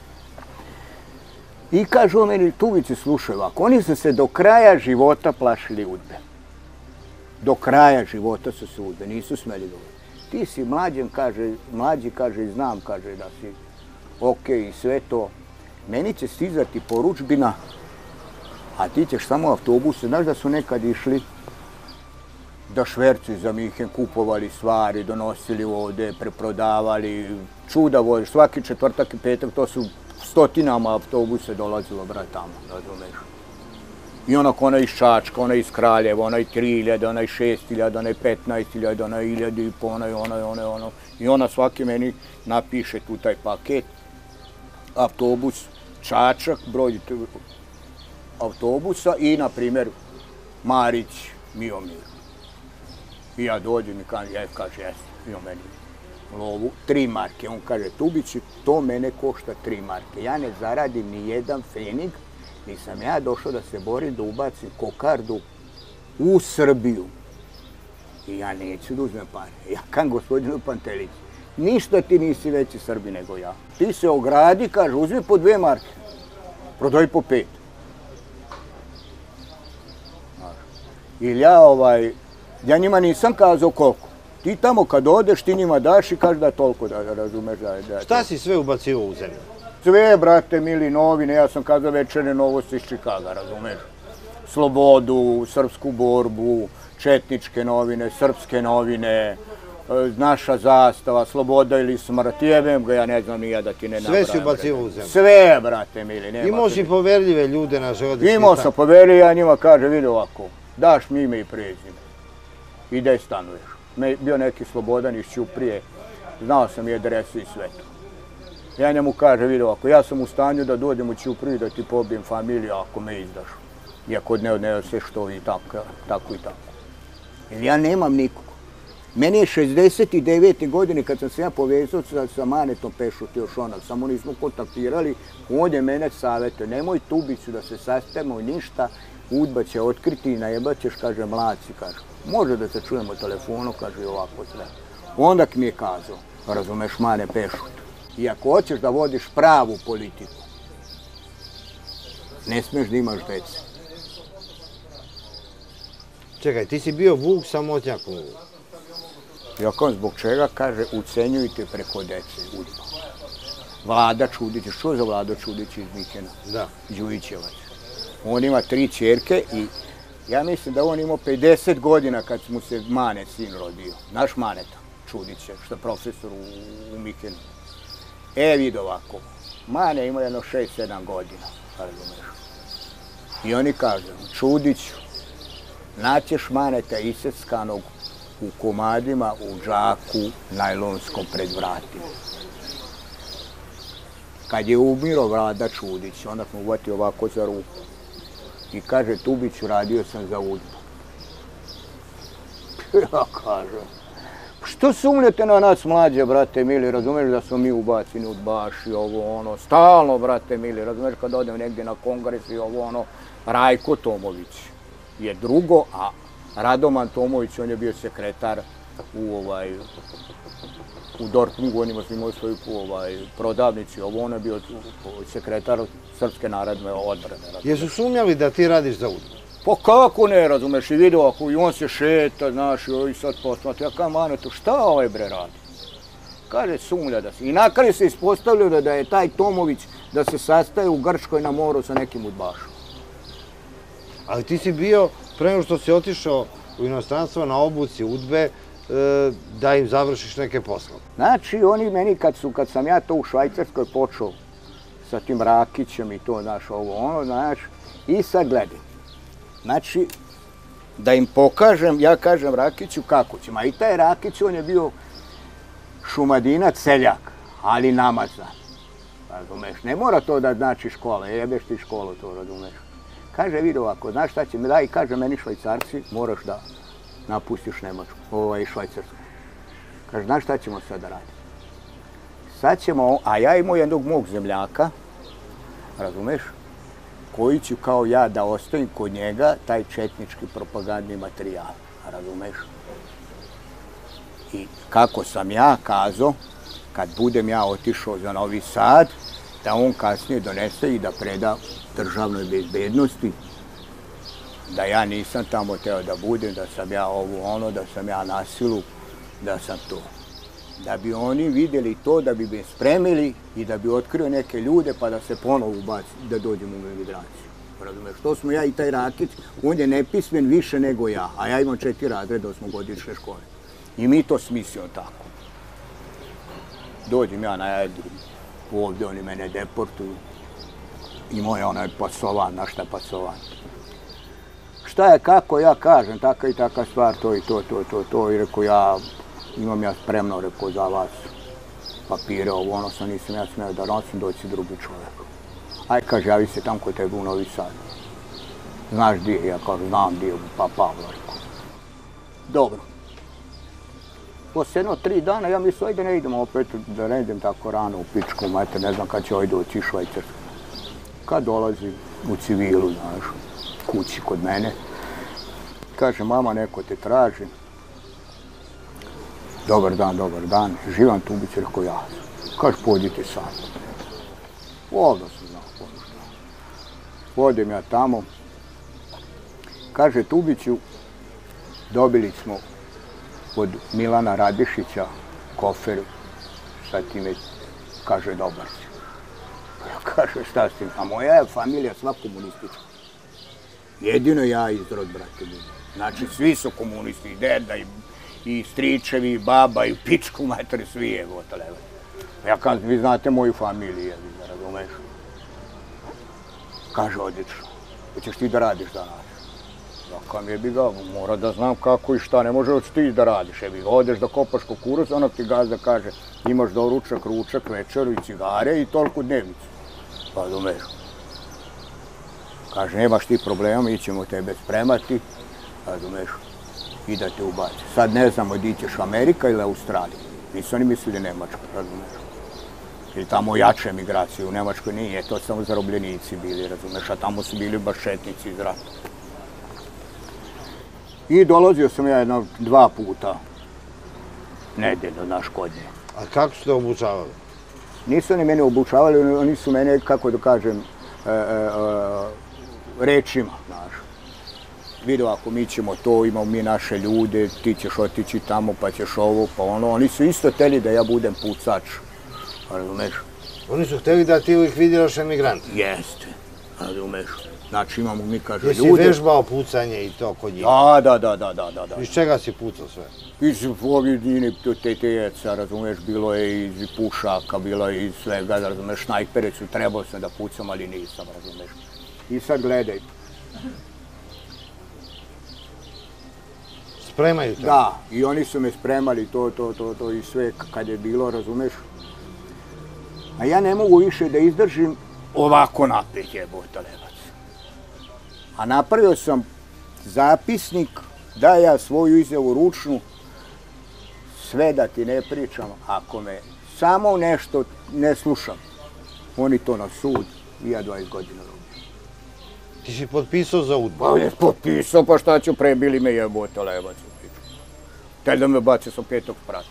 I kažu meni, Tubici, slušaj ovako, oni su se do kraja života plašili udbe. Do kraja života su se udbe, nisu smeli dovoljiti. Ti si mlađi, kaže, i znam, kaže, da si okej i sve to. Meni će stizati poručbina, a ti ćeš samo autobuse. Znaš da su nekad išli da šverci za Mihen kupovali stvari, donosili ovde, preprodavali, čuda voziš, svaki četvrtak i petak, to su stotinama autobuse dolazilo, brat, tamo, razumeš. I onaj iz Čačka, onaj iz Kraljeva, onaj 3.000, onaj 6.000, onaj 15.000, onaj 1.500, ono. I ona svaki meni napiše tu taj paket, autobus, Čačak, broj autobusa i, na primjer, Marić, Miomir. I ja dođem i kaže, jesi, imam meni lovu, 3 marke. On kaže, Tubići, to mene košta 3 marke. Ja ne zaradim ni jedan fenig, nisam ja došao da se borim da ubacim kokardu u Srbiju. I ja neću da uzmem pare. Ja kam gospodinu Panteliću, ništa ti nisi veći Srbi nego ja. Ti se ogradi, kaže, uzmi po 2 marke, prodaj po 5. Ili ja njima nisam kazao koliko. Ti tamo kad odeš, ti njima daš i kaže da toliko, da razumeš da... Šta si sve ubacio u zemlju? Sve, brate, mili, novine, ja sam kazao Večernje novosti iz Čikaga, razumeš? Slobodu, Srpsku borbu, četničke novine, srpske novine, naša zastava, sloboda ili smrt, jebem ga, ja ne znam ni ja da ti ne nabrajam. Sve si ubacio u zemlju? Sve, brate, mili, nema... Imao si poverljive ljude na želodišti? Imao sam poverljive, ja njima kaže, vidi ovako, daš mi ime i prezime i gde stanuješ. Bio neki Slobodan iz Ćuprije, znao sam i adresu i sve to. Ja njemu kaže, vidi ovako, ja sam u stanju da dođem u Ćupriju da ti pobijem familiju ako me izdaš. Iako ne sve što i tako i tako. Jer ja nemam nikog. Meni je 69. godine kad sam se ja povezao sa Manetom Pešuti još onak, samo nismo kontaktirali, on je mene savjetio, nemoj Tubiću da se sastavimo ništa, udba će otkriti i najebat ćeš, kaže, mladci, kaže. Može da se čujemo telefonu, kaže, ovako sve. Onda mi je kazao, razumeš, Mane Pešut, i ako hoćeš da vodiš pravu politiku, ne smiješ da imaš dece. Čekaj, ti si bio Vuk samotnjak u... Ja kao zbog čega, kaže, ucenjujte preko dece, udba. Vlada Čudić, što je za Vlada Čudić iz Mihena? Da. Đujićevac. On ima 3 ćerke i ja mislim da on imao 50 godina kad mu se Mane sin rodio. Naš Maneta Čudića, što je profesor u Mihenu. Vidi ovako, Mane ima jedno 6-7 godina, razumeš. I oni kažu, Čudiću, naćeš Maneta iseckanog u komadima, u džaku, najlonskom pred vratima. Kad je umiro Vlada Čudić, onda smo uvatili ovako za ruku. I kaže, Tubiću, radio sam za udbu. Ja kažem, što sumnjate na nas mlađe, brate mili, razumeš da smo mi ubacini udbaši, ovo ono, stalno, brate mili, razumeš kad odem negdje na kongres i ovo ono, Rajko Tomović je drugo, a Radoman Tomović, on je bio sekretar u Dortmundu, on imao svoju prodavnicu, ovo on je bio sekretar Srpske narodne odbrane. Jesu sumnjali da ti radiš za udbu? Pa kako ne, razumeš, i vidio ako i on se šeta, znaš, i sad posmati, ja kao Manetu, šta ovaj bre radi? Kaže, sumnja da se. I nakon se ispostavljeno da je taj Tomović da se sastaje u Grčkoj na moru sa nekim udbašom. Ali ti si bio, pre nego što si otišao u inostranstvo na obuci udbe, da im završiš neke poslove. Znači, oni meni, kad sam ja to u Švajcarskoj počeo sa tim Rakićem i to, znaš, ovo ono, znaš, i sad gledaj. Znači, da im pokažem, ja kažem Rakiću kako ćemo. A i taj Rakić, on je bio Šumadinac, seljak, ali namazan. razumeš, ne mora to da znači škola, jebeš ti školu to, razumeš. Kaže, vidi ovako, znaš šta će mi da i kaže meni Švajcarci, moraš da napustiš Nemačku, Švajcarsku. Kaže, znaš šta ćemo sad da radimo? Sad ćemo, a ja imao jednog mog zemljaka, razumeš, koji ću kao ja da ostavim kod njega taj četnički propagandni materijal, razumeš? I kako sam ja kazao, kad budem ja otišao za Novi Sad, da on kasnije donese i da preda državnoj bezbednosti, da ja nisam tamo teo da budem, da sam ja ovo ono, da sam ja na silu, da sam to. Da bi oni vidjeli to, da bi me spremili i da bi otkrio neke ljude pa da se ponovo ubaci, da dođemo u emigraciju. Razumeš, to smo ja i taj Rakić, on je nepismen više nego ja, a ja imam 4 razreda 8-godišnje škole. I mi to smislio tako. Dođem ja na jedru, ovdje oni mene deportuju. Imao je onaj pasovan, znaš šta je pasovan. Šta je, kako ja kažem, taka i taka stvar, to i to. I rekao ja, imam ja spremno, rekao za vas papire, ovo ono sam nisam ja smio da nosim, doći drugi čovjek. Aj, kaže, javi se tam kod tebe u Novi Sad. Znaš gdje? Ja kažem, znam gdje, pa Pavlo, rekao. Dobro. Poslije 3 dana ja mislim, ajde ne idemo opet, da ne idem tako rano u pičku, majte, ne znam kad će ovdje doći Švajcarsku. Kad dolazi u civilu, znaš, kući kod mene, kaže, mama, neko te traži. Dobar dan, Živan Tubić, rekao ja. Kaže, pođite sad. Ovdje sam znao, odem ja tamo. Kaže, Tubiću, dobili smo od Milana Radišića kofer sa time, kaže, dobar si. Ja kaže, šta s tim? A moja je familija sva komunistička. Jedino ja izrod, brate. Znači, svi su komunisti, i deda, i stričevi, i baba, i pičku materi, svi je gotale. Ja kažem, vi znate moju familiju, vi ne razumeš. Kaže, odlično, hoćeš ti da radiš za nas? Ja kam jebi ga, mora da znam kako i šta, ne može hoći ti da radiš, jebi ga, odeš da kopaš kukuruz, onak ti gazda kaže, imaš doručak, ručak, večeru i cigare i toliko dnevnicu. Pa razumeš. Kaže, nemaš ti problema, mi ćemo tebe spremati, razumeš, i da te ubaci. Sad ne znamo di ćeš, Amerika ili Australija. Nisu oni mislili Nemačka, razumeš. Ili tamo jače emigracije, u Nemačkoj nije, to samo zarobljenici bili, razumeš, a tamo su bili baš šetnici iz rata. I dolazio sam ja 2 puta nedeljno, znaš, kod nje. A kako ste obučavali? Nisu oni mene obučavali, oni su mene, kako da kažem, rečima, znaš. Vidio, ako mi ćemo to, imamo mi naše ljude, ti ćeš otići tamo, pa ćeš ovo, pa ono. Oni su isto htjeli da ja budem pucač, razumeš? Oni su htjeli da ti uvijek vidiš emigrant? Jeste, razumeš. Znači imamo, mi kaže, ljude... Jesi vežbao pucanje i to kod njih? Da. Iz čega si pucao sve? Iz ovih dini tetejeca, razumeš, bilo je iz pušaka, bilo je iz svega, razumeš, snajpere su, trebao sam da pucam, ali nisam, razumeš. I sad gledaj. Spremaju te? Da, i oni su me spremali to i sve kad je bilo, razumeš. A ja ne mogu više da izdržim ovako napet jebote levac. A napravio sam zapisnik da ja svoju izjavu ručnu, sve da ti ne pričam, ako me samo nešto ne slušam, oni to na sud i ja 20 godina robim. Ti si potpisao za UDBA? Pa je potpisao, pa šta ću, prebili me jebote levac. Htjeli da me baci sa 5. sprata.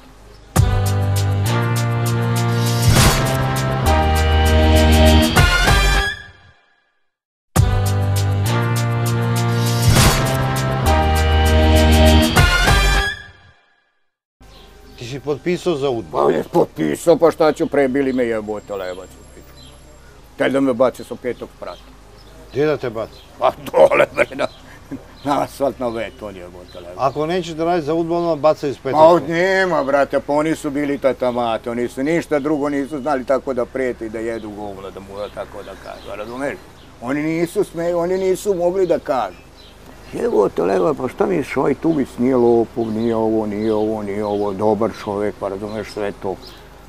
Ti si potpisao za UDBA? Pa je potpisao, pa šta ću, prebili me jebote levac. Htjeli da me baci sa 5. sprata. Gdje da te baci? Pa dole, bre, na asfalt, na beton jebote levac. Ako nećeš da radiš za UDBA, onda bacaju s 5. Pa nema, brate, pa oni su bili tatamate, oni su ništa drugo nisu znali tako da prijete i da jedu govno, da mora tako da kažu, razumeš? Oni nisu mogli da kažu. Jebote leva, pa šta misliš, ovaj Tubić nije lopov, nije ovo, dobar čovjek, pa razumeš sve to.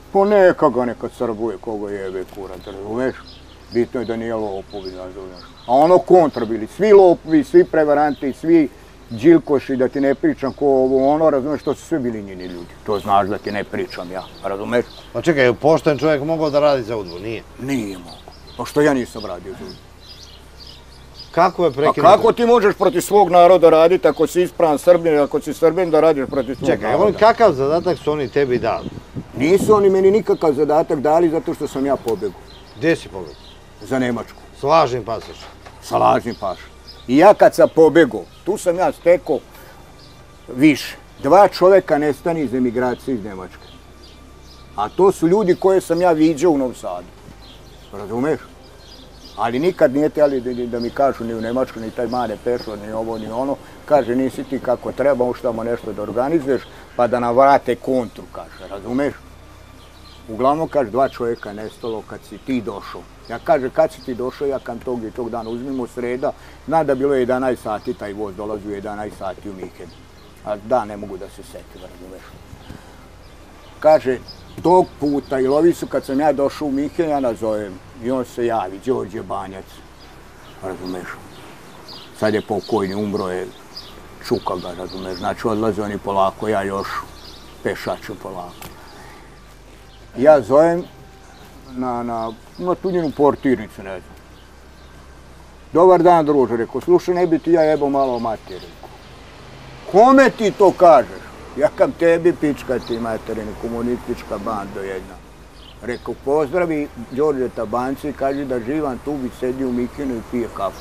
Pa neka ga neka srbuje koga jebe kurac, razumeš? Bitno je da nije lopovi, razumeš? A ono kontra bili, svi lopovi, svi prevaranti, svi džilkoši, da ti ne pričam ko ovo ono, razumeš, to su sve bili njeni ljudi. To znaš da ti ne pričam ja, razumeš? Pa čekaj, je pošten čovjek mogao da radi za UDBA, nije? Nije mogao. Pa što ja nisam radio za UDBA? Kako je prekinuto? A kako ti možeš protiv svog naroda raditi ako si ispravan Srbin, ako si Srbin da radiš protiv svog naroda? Čekaj, kakav zadatak su oni tebi dali? Nisu oni meni nikakav zadatak dali zato što sam ja pobegao. Gdje si pobegao? Za Nemačku. S lažnim pasošem? Sa lažnim pašom. I ja kad sam pobegao, tu sam ja stekao više. 2 čoveka nestani iz emigracije iz Nemačke. A to su ljudi koje sam ja viđao u Novom Sadu. Razumeš? Ali nikad nije teli da mi kažu ni u Nemačku, ni taj Mane Pešor, ni ovo, ni ono. Kaže, nisi ti kako treba, uštamo nešto da organizuješ, pa da nam vrate kontru, kaže, razumeš? Uglavnom, kaže, 2 čovjeka nestalo kad si ti došao. Ja kaže, kad si ti došao, ja kam tog i tog dana uzmimo sreda, zna da bilo je 11 sati, taj voz dolazi u 11 sati u Minhen. A da, ne mogu da se setim, razumeš? Kaže, tog puta, ili ovi su kad sam ja došao u Minhen, ja nazovem, i on se javi, Đorđe Banjac, razumeš? Sad je pokojni, umro je, čuka ga, razumeš? Znači, odlaze oni polako, ja još pešaču polako. Ja zovem na tuđenu portirnicu, ne znam. Dobar dan, druže, rekao, slušaj, ne bi ti ja jebao malo o materi, rekao. Kome ti to kažeš? Ja kam tebi pička ti materini, komunistička banda jedna. Rekao, pozdravi Đorđeta Banci, kaži da živan tu bi sedi u Minhenu i pije kafu.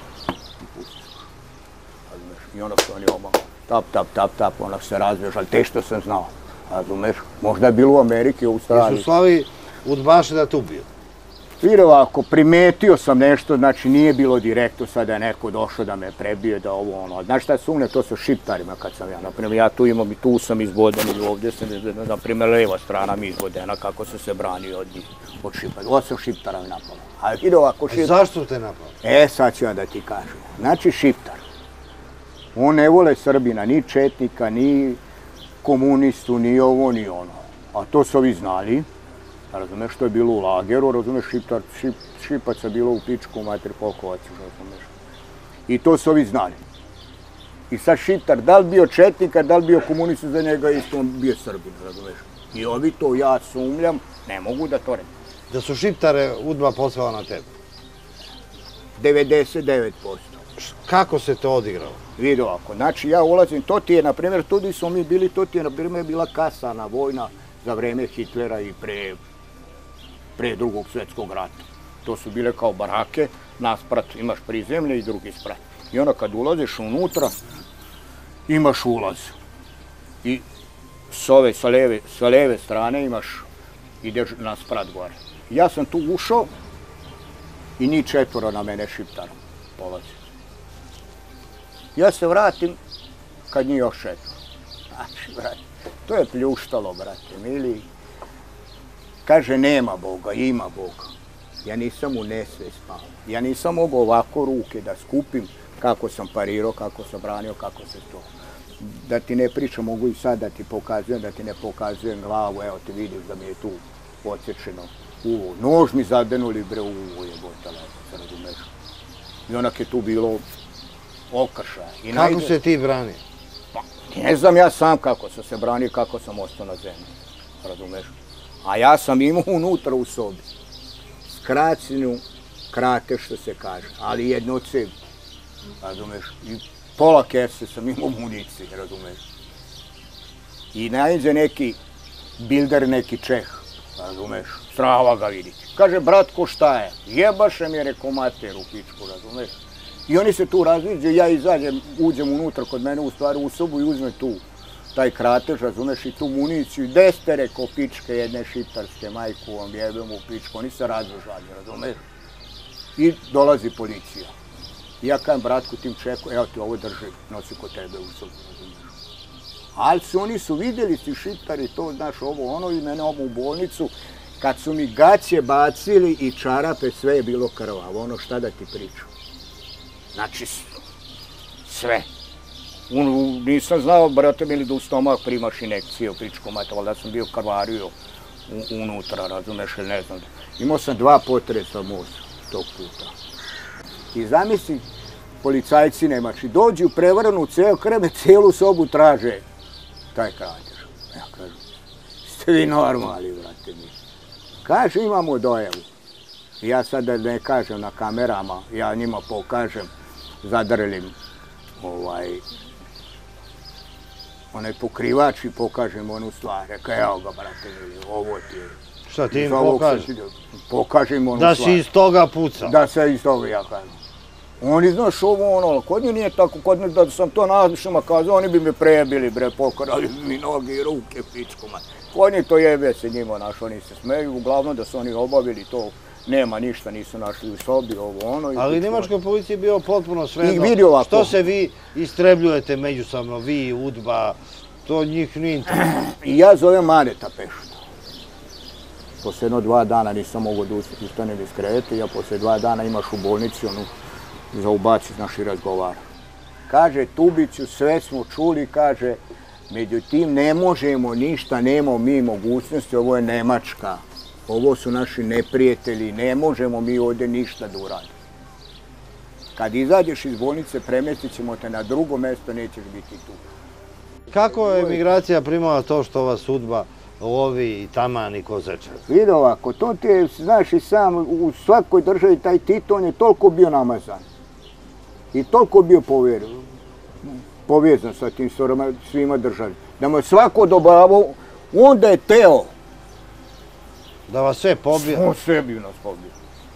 I ono što oni obao, tap, onak se razveš, ali te što sam znao. Razumeš, možda je bilo u Ameriki, u Australiji. Jesu slali udbaše da te ubiju? Vidi ovako, primetio sam nešto, znači nije bilo direktno sada je neko došao da me prebije, da ovo ono. Znaš šta sumnje, to sa Šiptarima kad sam ja, naprimjer, ja tu imam i tu sam izboden ili ovdje sam, naprimjer, leva strana mi izbodena kako sam se branio od njih, od Šiptara. 8 Šiptara mi napalo. A vidi ovako Šiptar. Zašto te napalo? Sad ću ja da ti kažem. Znači Šiptar, on ne vole Srbina, ni četnika, ni komunistu, ni ovo, ni ono. A to su ovi znali. Razumeš što je bilo u lageru, razumeš Šipaca bilo u pičku, mater Polkovac, razumeš. I to su ovi znali. I sad Šiptar, da li bio četnika, da li bio komunista za njega, isto on bio Srbin, razumeš. I ovi to ja sumljam, ne mogu da to reći. Da su Šiptare UDBA poslala na tebe? 99%. Kako se to odigralo? Vidi ovako, znači ja ulazim, to ti je, na primjer, tu gdje smo mi bili, to ti je, na primjer, bila kasana vojna za vreme Hitlera i pre Drugog svjetskog rata. To su bile kao barake, nasprat imaš prizemlje i drugi sprat. I onda kad ulaziš unutra, imaš ulaz. I sa leve strane ideš nasprat gore. Ja sam tu ušao i njih 4 na mene Šiptarom polazi. Ja se vratim kad njih još 4. Znači, brate, to je pljuštalo, brate, mili. Kaže, nema Boga, ima Boga. Ja nisam u nesvest pao. Ja nisam mogao ovako ruke da skupim kako sam parirao, kako sam branio, kako se to. Da ti ne pričam, mogu i sad da ti pokazujem, da ti ne pokazujem glavu, evo ti vidiš da mi je tu odsječeno uvo. Nož mi zadenuli, bre, uvo je botala, se razumeš. I onak je tu bilo okršaja. Kako se ti branio? Pa, ne znam ja sam kako sam se branio, kako sam ostao na zemlji, razumeš. A ja sam imao unutra u sobi skraćenu krate, što se kaže, ali jednocev, razumeš. I pola kese sam imao municije, razumeš. I najde neki bilder, neki Čeh, razumeš, strava ga vidite. Kaže, bratko, šta je? Jebaše mi je, rekao, mater u pičku, razumeš. I oni se tu razviđaju, ja izađem, uđem unutra kod mene u stvari u sobu i uzmem tu taj kratež, razumeš, i tu municiju. Gde ste, rekao, pičke jedne šiptarske, majku vam jebem u pičku, oni se razložali, razumeš. I dolazi policija. I ja kajem bratku tim Čeku, evo ti ovo drži, nosi kod tebe u sobu, razumeš. Ali oni su vidjeli si šiptari, to znaš ovo ono i mene ovo u bolnicu, kad su mi gaće bacili i čarape, sve je bilo krvavo, ono šta da ti pričam. Znači, sve. Nisam znao, brate, mili, da u stomak primaš injekcije u pičku, da sam bio krvario unutra, razumeš, ili ne znam. Imao sam 2 potresa mozga tog puta. I zamisli, policajci Nemački dođu, prevrnu ceo kreme, celu sobu traže taj krađer. Ja kažem, ste vi normali, vrate mi. Kaže, imamo dojavu. Ja sad da ne kažem na kamerama, ja njima pokažem, zadrlim onaj pokrivač i pokažem onu stvar. Reka, evo ga, brate mili, ovo ti je. Šta ti im pokažeš? Pokažem onu stvar. Da si iz toga pucao? Da se iz toga ja kažem. Oni, znaš, ovo ono, kod njih nije tako, kod njih da sam to našima kazao, oni bi me prebili, bre, pokorali mi noge i ruke, pičkoma. Kod njih to jebe se njima, znaš, oni se smeju, uglavnom da su oni obavili to, nema ništa, nisu našli u sobi, ovo ono. Ali nemačkoj policiji je bio potpuno svejedno. Što se vi istrebljujete međusobno, vi, UDBA, to njih nije interesuje. I ja zovem Maneta Pešuta. Posle 2 dana nisam mogao da ustanem iz kreveta, ja posle 2 dana imaš u bolnici, onu, za ubaci, znaš, i razgovara. Kaže, Tubiću, sve smo čuli, kaže, međutim, ne možemo ništa, nemamo mi mogućnosti, ovo je Nemačka. Ovo su naši neprijatelji, ne možemo mi ovdje ništa da uradimo. Kad izađeš iz bolnice, premjestit ćemo te na drugo mesto, nećeš biti tu. Kako je emigracija primala to što vas UDBA lovi i taman i kozeče? Vidi ovako, to ti je, znaš i sam, u svakoj državi taj Tito, on je toliko bio namazan. I toliko bio povezan sa tim svima državi. Da mu je svako odobravao, onda je teo. Da vas sve pobio? On sve bi nas pobio.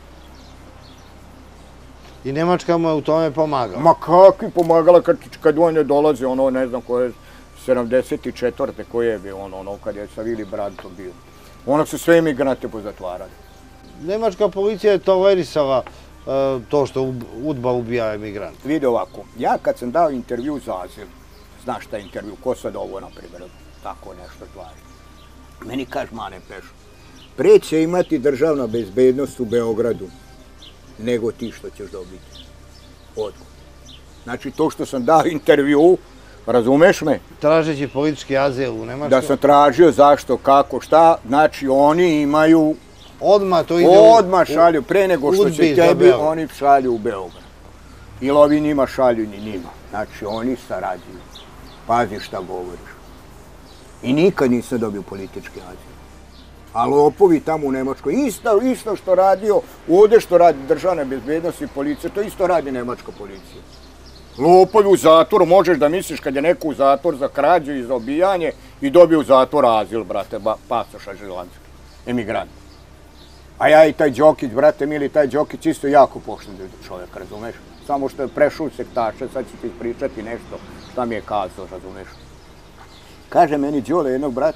I Nemačka mu je u tome pomagala? Ma kakvi pomagala kad on je dolazi, ono ne znam koje je 74. koje je bio, ono kad je sa Vili Brantom bio. Ono su sve imigrante pozatvarali. Nemačka policija je tolerisala to što UDBA ubija emigrante. Vidi ovako, ja kad sam dao intervju za azil, znaš šta je intervju, ko sad ovo, na primjer, tako nešto stvari. Meni kaže Mane Pešo, pre će imati državna bezbednost u Beogradu, nego ti što ćeš dobiti. Odgovor. Znači, to što sam dao intervju, razumeš me? Tražeći politički azil u Nemačkoj? Da sam tražio zašto, kako, šta, znači oni imaju... Odmah šalju, pre nego što će tebi, oni šalju u Beograd. Ili ovi njima šalju ni njima. Znači, oni sarađuju. Pazi šta govoriš. I nikad nisam dobio politički azil. A lopovi tamo u Nemačkoj, isto što radio, ovdje što radi državna bezbednost i policija, to isto radi nemačka policija. Lopovi u zatvoru, možeš da misliš kad je neko u zatvor za krađu i za obijanje i dobije u zatvor azil, brate, pasoša žilanski, emigrant. A ja i taj Đokić, brate mili, taj Đokić isto jako pošten čovjek, razumeš? Samo što je prešao u sektaše, sad ću ti ispričati nešto šta mi je kazao, razumeš? Kaže meni Đole jednog brata,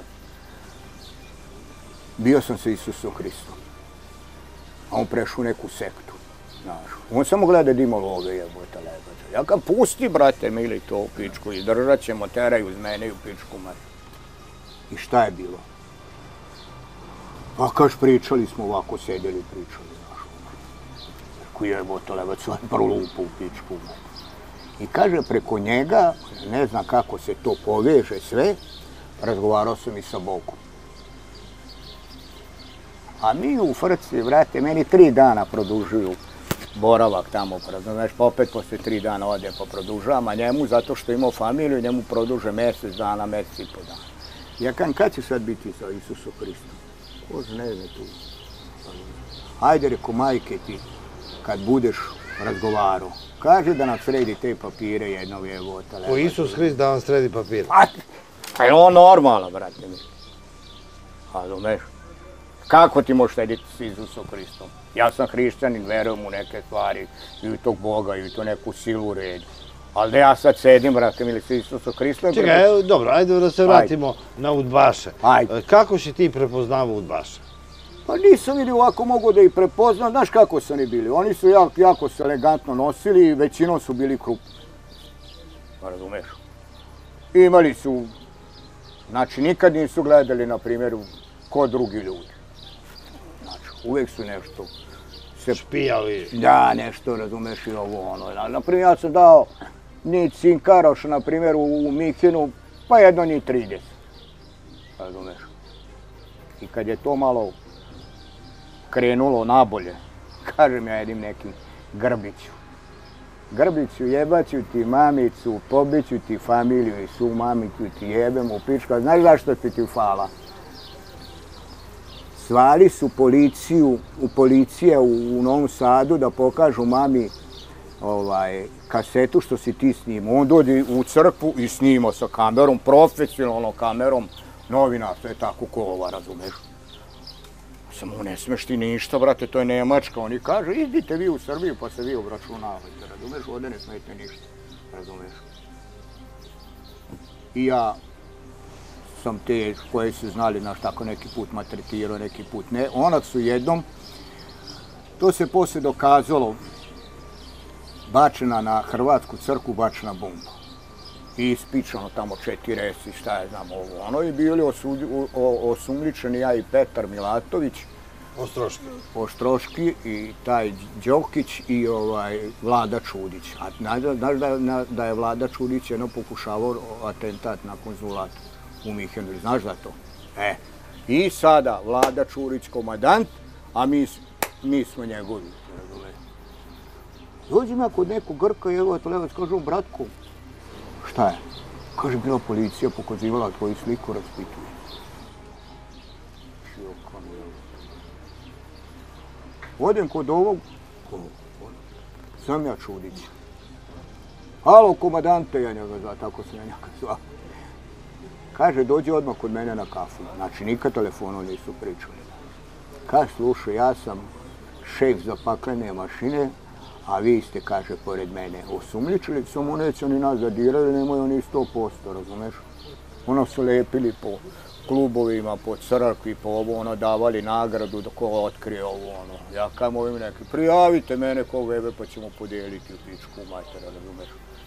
bio sam sa Isusom Hristom, a on prešao u neku sektu, znaš. On samo gleda da ima love, jebote lebađa. Ja ga pusti, brate mili, to u pičku i držat ćemo, teraju uz mene i u pičku mati. I šta je bilo? Pa kaž pričali smo ovako, sedeli pričali, znaš. Rekao jebote lebađa, sve prolupa u pičku mati. I kaže preko njega, ne znam kako se to poveže sve, razgovarao sam i sa Bogom. A mi u Frci, vrate, meni 3 dana produžuju boravak tamo, znaš, pa opet posle 3 dana ode pa produžavam, a njemu, zato što imao familiju, njemu produže mjesec dana, mjesec i po dana. Ja kažem, kad će sad biti sa Isusom Hristom? Ko zna ne tu. Ajde, reko, majke ti, kad budeš razgovarao, kaže da nam sredi te papire jednog jebota. Ko Isus Hrist da vam sredi papire? Pa je on normalan, brate mi. A razumeš? Kako ti možeš sediti s Isusom Hristom? Ja sam hrišćanin, verujem u neke stvari, i u tog Boga, i u to neku silu u redu. Ali da ja sad sedim, brate mili, s Isusom Hristom... Čekaj, dobro, ajde da se vratimo na udbaše. Kako si ti prepoznavao udbaše? Pa nisam ili ovako mogu da ih prepoznam, znaš kako su oni bili. Oni su jako se elegantno nosili i većinom su bili krupni. Razumeš? Imali su, znači nikad nisu gledali, na primjer, ko drugi ljudi. Znači, uvijek su nešto... Špijali. Da, nešto, razumeš, i ovo ono. Naprimjer, ja sam dao njih cinkaroša, na primjer, u Mihinu, pa jedno njih 30. Razumeš? I kad je to malo krenulo nabolje, kažem ja jednim nekim Grbiću. Grbiću, jebaću ti mamicu, pobiću ti familiju i svu mamicu ti jebem u pička. Znaš zašto ti fala? Zvali su policije u Novom Sadu da pokažu mami kasetu što si ti snimao. On dođe u crkvu i snima sa kamerom, profesionalnom kamerom, novinar, to je tako kova, razumeš? Samo ne smeš ti ništa, brate, to je Nemačka. Oni kažu, idite vi u Srbiju pa se vi obračunavajte, razumeš? Ovdje ne smijete ništa, razumeš? I ja sam te koje su znali, znaš, tako neki put maltretirao, neki put ne. Onak su jednom, to se poslije dokazalo, bačena na Hrvatsku crkvu, bačena bomba. I ispičano tamo 4 resi, šta je znam ovo. Ono je bili osumnjičeni ja i Petar Milatović. Ostroški i taj Đokić i Vlada Čudić. A znaš da je Vlada Čudić jedno pokušavao atentat na konzulatu u Minhenu, znaš za to? I sada Vlada Čurić komandant, a mi smo njegovi. Dođem ja kod nekog Grka i evo to levac, kažu bratku, šta je? Kaže, bila policija pokazivala tvoju sliku, raspituje. Odem kod ovog, sam ja Čudić. Halo, komandante, ja njega zva, tako sam ja njega zva. Kaže, dođi odmah kod mene na kafu. Znači, nikad telefonom nisu pričali. Kaže, slušaj, ja sam šef za paklene mašine, a vi ste, kaže, pored mene osumnjičili, samo neće oni nas zadirali, nemaju oni 100%, razumeš? Ono su lepili po klubovima, po crkvi, po ovo, ono, davali nagradu da ko otkrije ovo, ono. Ja kaj mojim neki, prijavite mene koga jebe pa ćemo podijeliti u pičku matera, razumeš?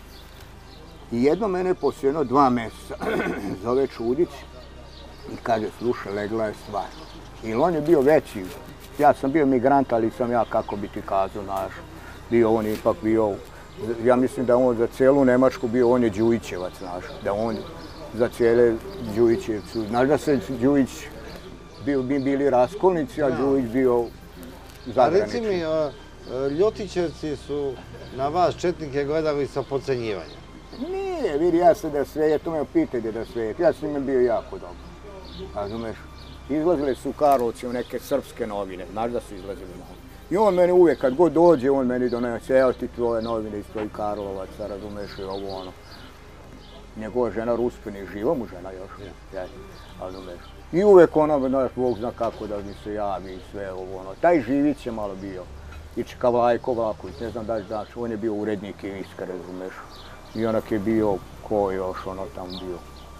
I jedno mene poslije 2 mjeseca zove Čudić i kaže, slušaj, legla je stvar. I on je bio veći, ja sam bio migrant, ali sam ja, kako bi ti kazao, znaš, on je ipak bio, ja mislim da on za cijelu Nemačku bio, on je Đujićevac, znaš, da on za cijele Đujićevcu, znaš da se Đujić, bili raskolnici, a Đujić bio zagranični. Reci mi, Ljotićevci su na vas četnike gledali sa podcenjivanjem. Nije, vidi, ja sam da sveje, to me pitajte da sveje, ja sam im bio jako dobro, razumeš? Izlazile su u Karlovci u neke srpske novine, znaš da su izlazili novine. I on meni uvijek, kad god dođe, on meni donese, evo ti tvoje novine iz tvojih Karlovaca, razumeš, i ovo ono. Njegova žena Ruspini, živa mu žena još, razumeš. I uvijek ono, znaš, Bog zna kako da mi se javi i sve ovo ono. Taj Živić je malo bio, i Čikavlajko Vlaković, ne znam da li znaš, on je bio urednik i Iskre, razumeš. I onak je bio, ko još ono tam bio.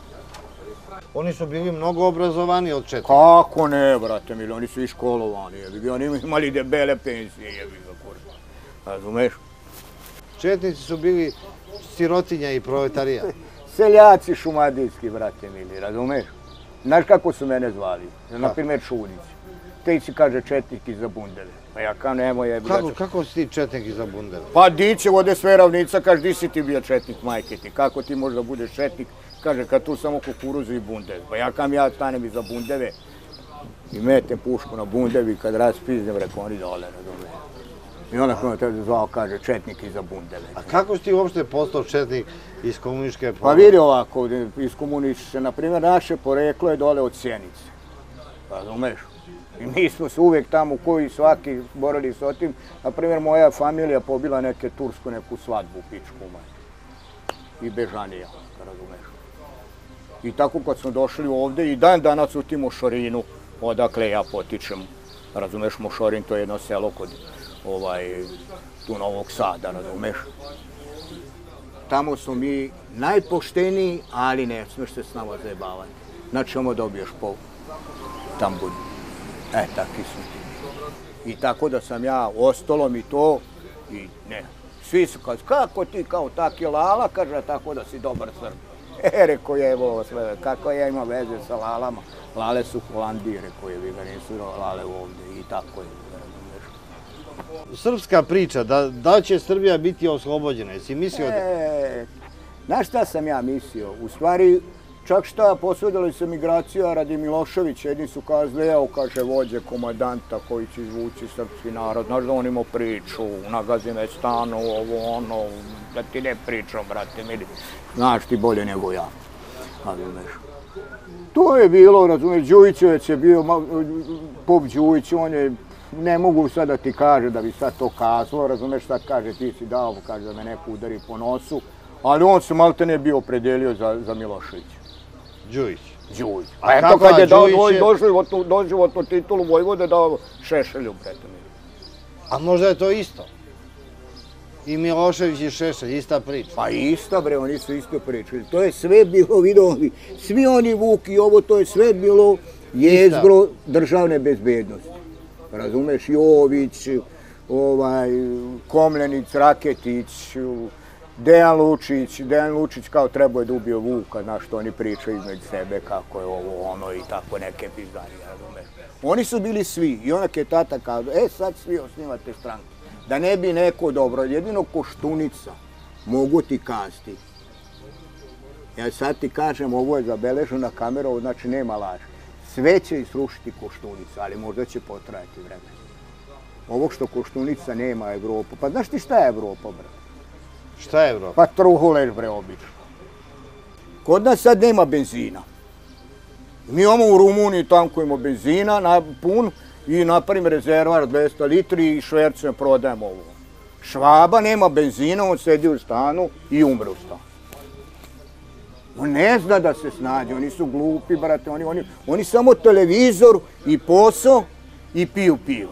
Oni su bili mnogo obrazovani od četnika. Kako ne, brate mili, oni su i školovani, jebi, oni imali debele penzije, jebi ga kurva, razumeš? Četnici su bili sirotinja i proletarija. Seljaci šumadijski, brate mili, razumeš? Znaš kako su mene zvali? Naprimjer Čudić. Ti si, kaže, četnik iza bundeve. Pa ja kao nemoj jebi. Kako si ti četnik iza bundeve? Pa di će vode sve ravnica, kaže, di si ti bio četnik, majke ti? Kako ti možda budeš četnik? Kaže, kad tu samo kukuruzu i bundeve. Pa ja kam ja stanem iza bundeve i metem pušku na bundevi, kad raspiznem, reko oni dole, razumije. I onda ko me te zvao, kaže, četnik iza bundeve. A kako si ti uopšte postao četnik iz komunističke Pa vidi ovako, iz komunističke, na primjer, naše poreklo je dole od Sjenice, razumeš? I mi smo se uvijek tamo, koji svaki borali s otim, na primjer, moja familija pobila neke tursku, neku svadbu u pičku, i bežanija, razumeš? I tako kad smo došli ovdje i dan danas u tim Mošorinu, odakle ja potičem, razumeš, Mošorin to je jedno selo kod tu Novog Sada, razumeš. Tamo smo mi najpošteniji, ali ne smiješ se s nama zajebavati. Znači, ono dobiješ po tamburi. Taki su ti. I tako da sam ja, ostalo mi to i ne. Svi su kao, kako ti kao taki lala, kaže, tako da si dobar Srb. Reko je, evo, sve, kako ja imam veze sa lalama. Lale su Holandije, reko je, vi ga nisu lale ovdje i tako je. Srpska priča, da će Srbija biti oslobođena, jesi mislio da... Znaš šta sam ja mislio? U stvari, Čak šta, posudili se migracija radi Miloševića, jedni su kazali, evo, kaže, vođe komandanta koji će izvući srpski narod, znaš da on imao priču, nagazi me stanu, ovo, ono, da ti ne pričam, brate, mili, znaš ti bolje nego ja, razumeš. To je bilo, razumeš, Đujićevac je bio, Pop Đujić, on je, ne mogu sad da ti kaže da bi sad to kazalo, razumeš, sad kaže ti si dao, kaže da me neko udari po nosu, ali on se malte ne bio opredelio za Miloševića. Đujić. Đujić. A eto kad je dao doživotnu titulu Vojvode, dao Šešelju, brete mi. A možda je to isto? I Milošević i Šešelj, ista priča. Pa ista, bre, oni su isto pričali. To je sve bilo, vidovi, svi oni Vuk i ovo, to je sve bilo jezgro državne bezbednosti. Razumeš, Jović, Komlenic, Raketić, Dejan Lučić kao trebao je da ubio Vuka, znaš što oni pričaju između sebe, kako je ovo, ono i tako neke pizdarije, razumeš. Oni su bili svi i onak je tata kazao, sad svi osnivate stranke. Da ne bi neko dobro, jedino Koštunica mogu ti kazati. Ja sad ti kažem, ovo je zabeleženo na kameru, znači nema laži. Sve će isrušiti Koštunica, ali možda će potrajati vremena. Ovo što Koštunica nema Evropu, pa znaš ti šta je Evropa, bre? Šta je Evropa? Pa truhuleš, bre, obično. Kod nas sad nema benzina. Mi imamo u Rumuniji, tankujemo benzina pun i napravimo rezervar 200 litri i švercujemo, prodajemo ovo. Švaba nema benzina, on sedi u stanu i umre u stanu. On ne zna da se snađe, oni su glupi, brate, oni samo televizor i posao i piju pivo.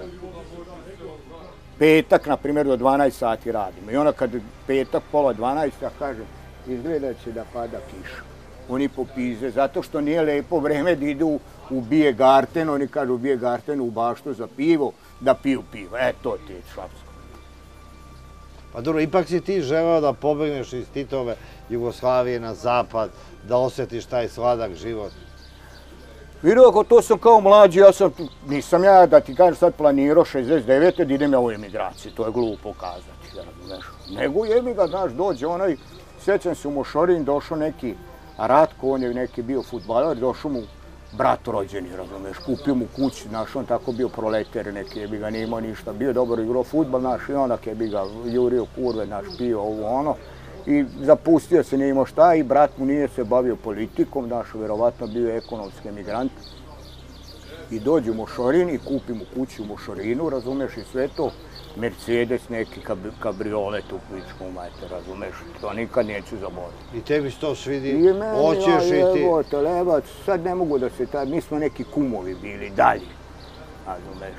Petak, na primjer, do 12 sati radimo. I onda kad petak, pola 12, ja kažem, izgleda će da pada kiša. Oni popize, zato što nije lepo vreme da idu u Bijegarten, oni kažu u Bijegartenu u baštu za pivo, da piju pivo. To ti je švapsko. Pa dobro, ipak si ti želeo da pobegneš iz Titove Jugoslavije na zapad, da osjetiš taj sladak život. Vidio, ako to sam kao mlađi, nisam ja, da ti kažem, sad planirao 69. da idem ja u emigraciju, to je glupo kazati, razumeš. Nego jebi ga, znaš, dođe onaj, sjećam se u Mošorin, došao neki Ratko, on je neki bio fudbaler, došao mu brat rođeni, razumeš, kupio mu kući, znaš, on tako bio proleter neki, jebi ga, nije imao ništa, bio dobro igrao fudbal, znaš, i onak jebi ga, jurio kurve, znaš, pio ovo ono. I zapustio se, nije imao šta i brat mu nije se bavio politikom, znaš, verovatno bio je ekonomski emigrant. I dođe u Mošorin i kupi mu kuću u Mošorinu, razumeš, i sve to, Mercedes, neki kabriolet u pičku, majte, razumeš, to nikad neću zaboraviti. I tebi se to svidi, hoćeš i ti... Evo, levac, sad ne mogu da se mi smo neki kumovi bili dalje, razumeš.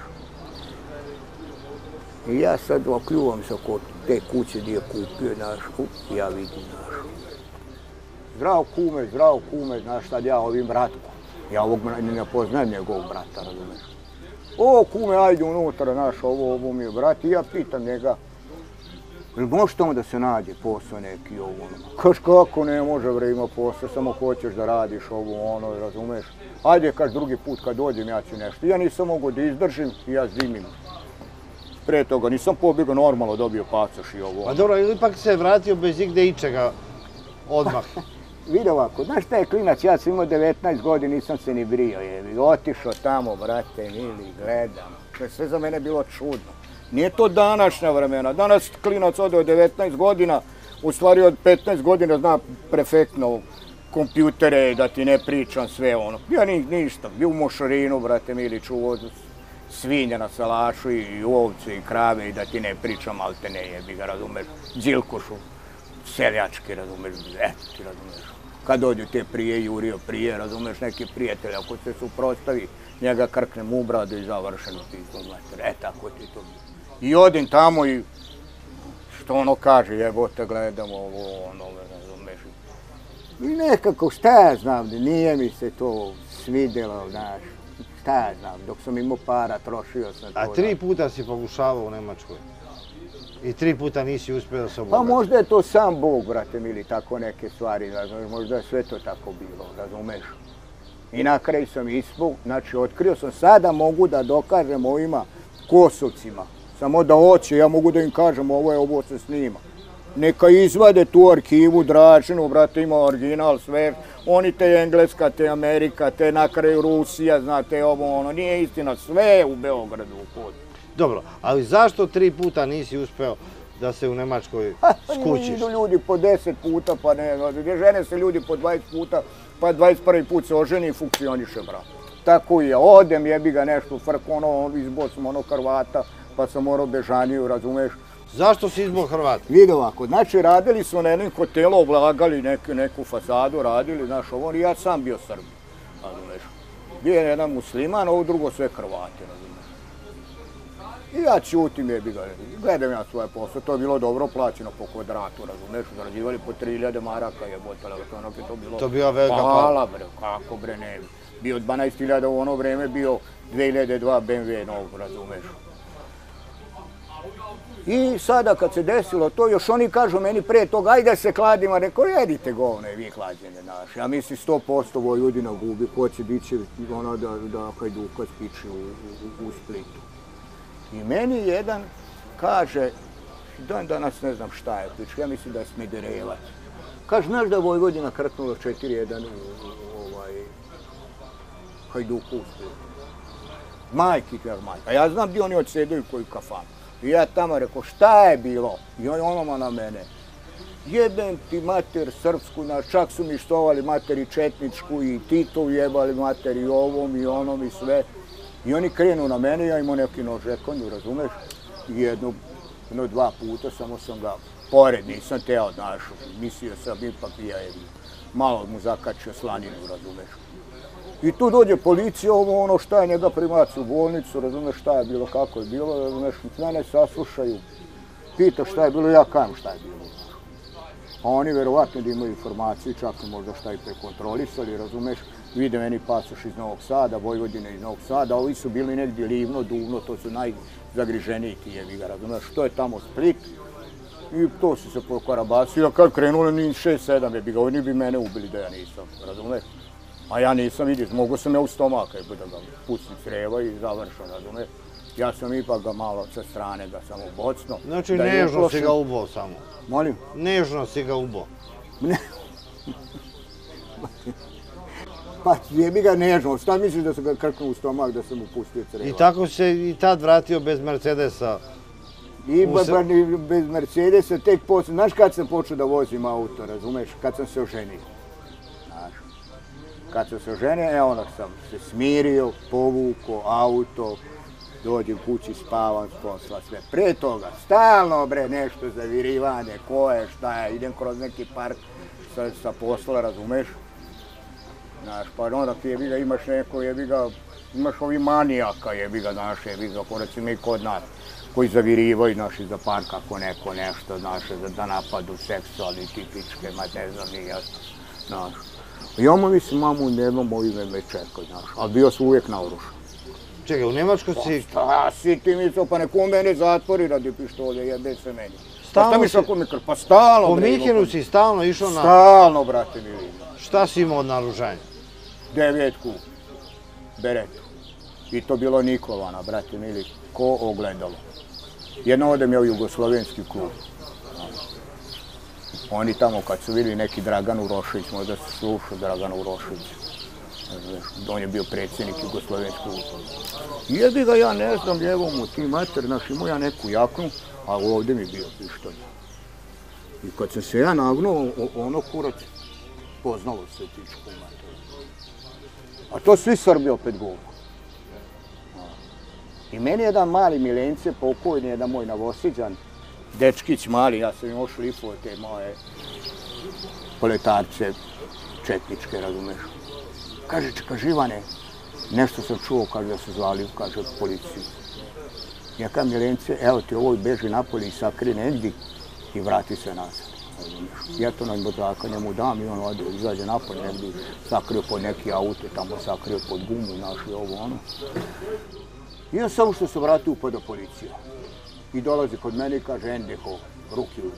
I ja sad okljuvam se kod te kuće gdje je kupio, znaš, ja vidim, znaš. Zdravo kume, znaš, sad ja ovim bratkom. Ja ovog ne poznajem njegovog brata, razumeš. O, kume, ajde unutra, znaš, ovo mi je brat. I ja pitam njega, ili može tamo da se nađe posao neki, ovo ono? Kaš, kako ne može, bre, ima posao, samo hoćeš da radiš ovo ono, razumeš. Ajde, kaš, drugi put kad dođem, ja ću nešto. Ja nisam mogu da izdržim i ja zimim. Pre toga nisam pobjegao, normalno dobio pasoš i ovo. Pa dobro, ili ipak se vratio bez igde ičega odmah? Vidi ovako, znaš šta je klinac, ja sam imao 19 godina, nisam se ni brio, otišao tamo, brate, mili, gledam. To je sve za mene bilo čudno. Nije to današnja vremena, danas klinac ode od 19 godina, u stvari od 15 godina zna perfektno kompjutere, da ti ne pričam sve ono. Ja ništa, bio u Mošorinu, brate, mili, čuo svinja na salašu i ovce i krave i da ti ne pričam, ali te ne jebi ga, razumeš, džilkošu, seljački, razumeš, eto ti razumeš. Kad dođu te prije, jurio prije, razumeš, neki prijatelj, ako se suprotstavi, njega krknem u bradu i završeno ti to, znači, tako ti to. I odim tamo i što ono kaže, jebote, gledam ovo, ono, razumeš. I nekako, šta ja znam, nije mi se to svidjelo, znaš. Šta ja znam, dok sam imao para, trošio sam to. A 3 puta si pokušavao u Nemačkoj? I 3 puta nisi uspio da se obogati? Pa možda je to sam Bog, brate mili, tako neke stvari, razumeš, možda je sve to tako bilo, razumeš. I na kraju sam ispao, znači otkrio sam, sada mogu da dokažem ovima Kosovcima, samo da hoće, ja mogu da im kažem ovo se snima. Neka izvade tu arhivu Dračinu, brate, ima original sve. Oni te Engleska, te Amerika, te na kraju Rusija, znate, ovo ono, nije istina, sve u Beogradu u hodu. Dobro, ali zašto 3 puta nisi uspeo da se u Nemačkoj skućiš? Idu ljudi po 10 puta, pa ne, žene se ljudi po 20 puta, pa 21. put se oženi i funkcioniše, brate. Tako i ja, odem, jebi ga nešto, frk, ono, izbo sam ono Hrvata, pa sam morao bežaniju, razumeš? Zašto si izbog Hrvata? Vidi ovako, znači radili su na jednom hotelu, oblagali neku fasadu, radili, znaš, ovo, i ja sam bio Srb, razumeš. Bio je jedan musliman, ovo drugo sve Hrvati, razumeš. I ja ćutim, jebi ga, gledam ja svoje posle, to je bilo dobro plaćeno po kvadratu, razumeš, zarađivali po 3000 maraka, jebotele, to bilo... To bila velika para. Hvala, bre, kako bre, ne, bio 12.000 u ono vreme, bio 2002 BMW novog, razumeš. I sada kad se desilo to, još oni kažu meni pre toga, ajde se kladimo, rekao, jedite govne, vi klađenje naše. Ja mislim 100% Vojvodina gubi, ko će bit će ono da Hajduka spiči u Splitu. I meni jedan kaže, dan danas ne znam šta je pič, ja mislim da je Smederevac. Kaže, znaš da je Vojvodina krknula 4-1 Hajduku u Splitu. Majki, a ja znam gdje oni odsedaju koju kafanu. I ja tamo rekao, šta je bilo? I onoma na mene. Jebem ti mater srpsku, čak su mi štovali materi četničku i Titovu jebali materi ovom i onom i sve. I oni krenu na mene, ja imao neki nožekonju, razumeš? I jedno, 2 puta, samo sam ga pored, nisam teo, znaš, mislio sam ipak i ja je malo mu zakačio slaninu, razumeš? I tu dođe policija, ono šta je njega primac u bolnicu, razumeš šta je bilo, kako je bilo, razumeš, mene saslušaju, pita šta je bilo, ja kajem šta je bilo. A oni verovatno da imaju informaciju, čak i možda šta i prekontrolisali, razumeš, vide meni pasoš iz Novog Sada, Vojvodine iz Novog Sada, ovi su bili negdje Livno, Duvno, to su najzagriženiji ti jebiga, razumeš, to je tamo Split. I to su se pokarabasili, a kad krenuli ni 6-7 jebiga, oni bi mene ubili da ja nisam, razumeš. A ja nisam vidio, mogu sam ja u stomaka da ga pustim creva i završam, razumeš. Ja sam ipak ga malo sa strane ga samo bocno. Znači nežno si ga ubo samo? Molim? Nežno si ga ubo? Pa jebi ga nežno, šta misliš da sam ga krknuo u stomak da sam mu pustio creva? I tako se i tad vratio bez Mercedesa? I bez Mercedesa, tek posle, znaš kad sam počeo da vozim auto, razumeš, kad sam se oženio. Kad sam se oženio, onda sam se smirio, povukao auto, dođem kući, spavam s posla, sve. Pre toga, stalno bre, nešto zavirivanje, ko je, šta je, idem kroz neki park sa posla, razumeš? Znaš, pa onda ti jebi ga, imaš neko, jebi ga, imaš ovi manijaka, jebi ga, znaš, jebi ga, ko recimo i kod nas, koji zavirivaju, znaš, iza parka, ako neko nešto, znaš, da napadu seksualni, tipičke, ma ne znam, nije jasno, znaš. I ono mislim, mamu, nemam ovime me čekao, znaš, ali bio sam uvijek naoružan. Čekaj, u Nemačkoj si... Šta si ti misao, pa neko mene zatvori radi pištolje, jebe se meni. Pa šta mi šako mi krv, pa stalno, bre. Po Minhenu si stalno išao na... Stalno, brate, mili. Šta si imao od naoružanja? 9 beretu. I to bilo Nikolana, brate, mili, ko ogledalo. Jedno odem ja u Jugoslovenski klub. Oni tamo kad su vidjeli neki Dragan Urošević, možda su slušao Dragan Urošević. On je bio predsjednik Jugoslovenskog kluba. Jebi ga, ja ne znam, evo mu ti mater, znaš, imao ja neku jaknu, a ovdje mi bio pištolj. I kad sam se ja nagnuo, ono kurac, poznalo se tičku mater. A to svi Srbi opet govore. I meni jedan mali Milence, pokojni, jedan moj Novosiđan, dečkić mali, ja sam imao šlifo te moje poletarce četničke, razumeš. Kaže, čeka, Ivane, nešto sam čuo, kaže da su zvali, kaže, policiju. Ja kažem, Milence, evo ti ovo beži napolje i sakri negdje i vrati se nazad. Ja to na Bodraka njemu dam i on ode, izađe napolje negdje, sakrio pod neki auto, tamo sakrio pod gumu, našli ovo ono. I on samo što se vratio upada policija. I dolazi kod mene i kaže, Endeho, ruki u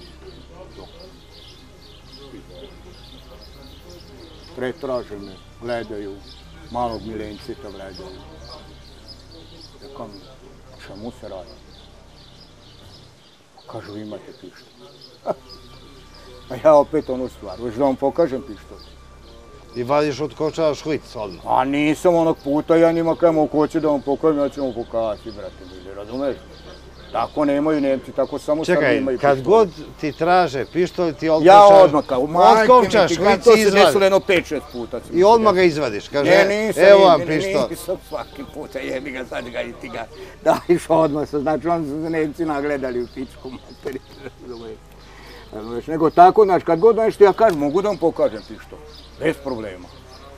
pretraže me, gledaju, malog Milencita gledaju. Rekam, čemu se radi? Kažu, vi imate pištolj. A ja opet onu stvar, već da vam pokažem pištolj. I vadiš od kočara švic odmah. A nisam onog puta, ja njima kažem, ako hoće da vam pokažem, ja ću vam pokazati, brate, razumeš? Tako nemaju Nemci, tako samo Srbi imaju pištolj. Kad god ti traže pištolj, ti otkovčaš švic i izvadiš. To se desilo jedno 5-6 puta. I odmah ga izvadiš, kaže, evo vam pištolj. Nisam svaki puta, jebi ga, sad ga i ti ga dajiš odmah, znači oni su se Nemci nagledali u pičku materi, razumeš? Nego tako, znači, kad god nešto ja kažem, mogu da vam pokažem pištolj, bez problema.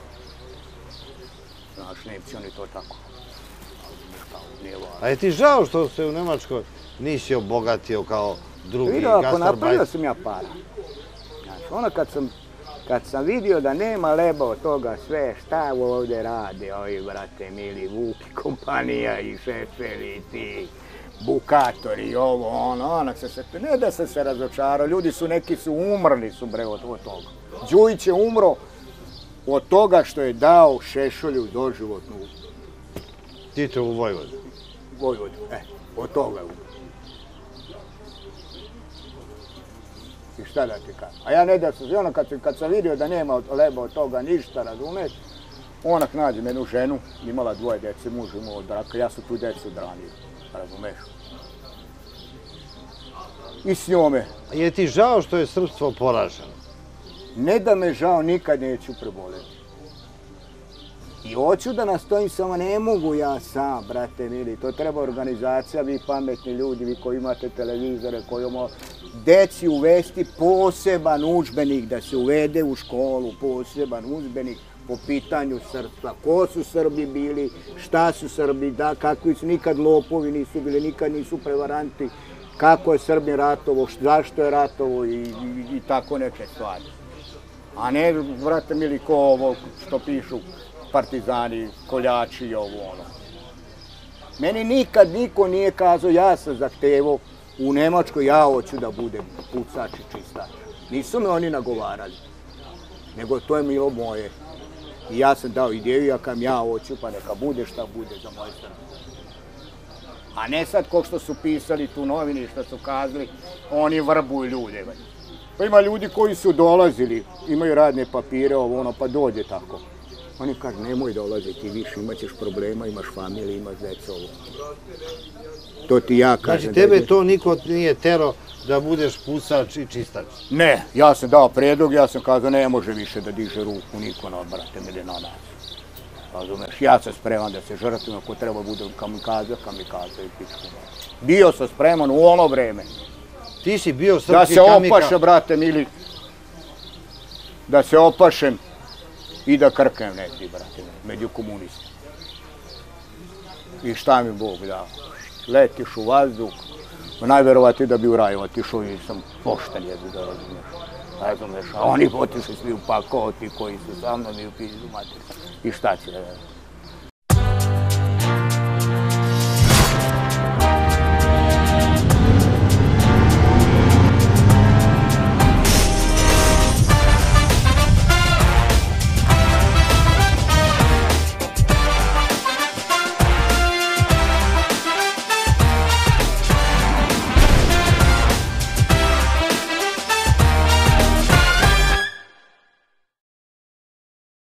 Znaš, Nemci, oni to tako. A je ti žao što se u Nemačkoj nisi obogatio kao drugi gastarbajter? Vidio, napravio sam ja para. Znači, ono kad sam vidio da nema leba od toga sve, šta ovdje rade ovi, brate, mili, Vuki, kompanija i šeferi i ti bukatori i ovo, ono, ne da sam se razočarao, ljudi su, neki su umrli su bre od toga. Đujić je umro od toga što je dao Šešelju doživotnu. Tito u Vojvodu. Vojvodu, od toga je umro. I šta da ti kažem? A ja ne da sam, ono kad sam vidio da nema leba od toga ništa, razumeš, onak nađem jednu ženu, imala 2 djece, muž imao od braka, ja sam tu djecu odranio, razumeš? I s njome. A je ti žao što je srpstvo poraženo? Ne da me žao, nikad neću preboleti. I hoću da nastojim, samo ne mogu ja sam, brate mili, to treba organizacija, vi pametni ljudi, vi koji imate televizore, koji imamo deci uvesti poseban udžbenik, da se uvede u školu, poseban udžbenik po pitanju srpstva. Ko su Srbi bili, šta su Srbi, kakvi su, nikad lopovi nisu bili, nikad nisu prevaranti, kako je Srbi ratovo, zašto je ratovo i tako neke stvari. A ne, brate mili, ko ovo što pišu partizani, koljači i ovo ono. Meni nikad niko nije kazao, ja sam zahtevao u Nemačkoj, ja hoću da budem pucač i čistač. Nisu me oni nagovarali, nego to je bilo moje. I ja sam dao ideju, ja kam ja hoću, pa neka bude šta bude za moje strane. A ne sad ko što su pisali tu novini, što su kazali, oni vrbuju ljude. Pa ima ljudi koji su dolazili, imaju radne papire, ovo ono, pa dođe tako. Oni kažu, nemoj dolaziti više, imat ćeš problema, imaš familiju, imaš djecu, ovo. To ti ja kažem. Znači, tebe to niko nije tero da budeš pucač i čistač? Ne, ja sam dao predlog, ja sam kazao, ne može više da diže ruku niko na brate mili na nas. Razumeš, ja sam spreman da se žrtvim, ako treba budem kamikaze i pičku. Bio sam spreman u ono vreme. Ti si bio srpski kamikaze. Da se opašem, brate mili, da se opašem i da krknem neki, brate, među komunistima. I šta mi Bog dao? Letiš u vazduh, najverovatnije da bi u raj otišao i sam pošten jedu da razumeš. A oni otišli svi u pakao, ti koji su sa mnom i u pizdu mater. I šta će da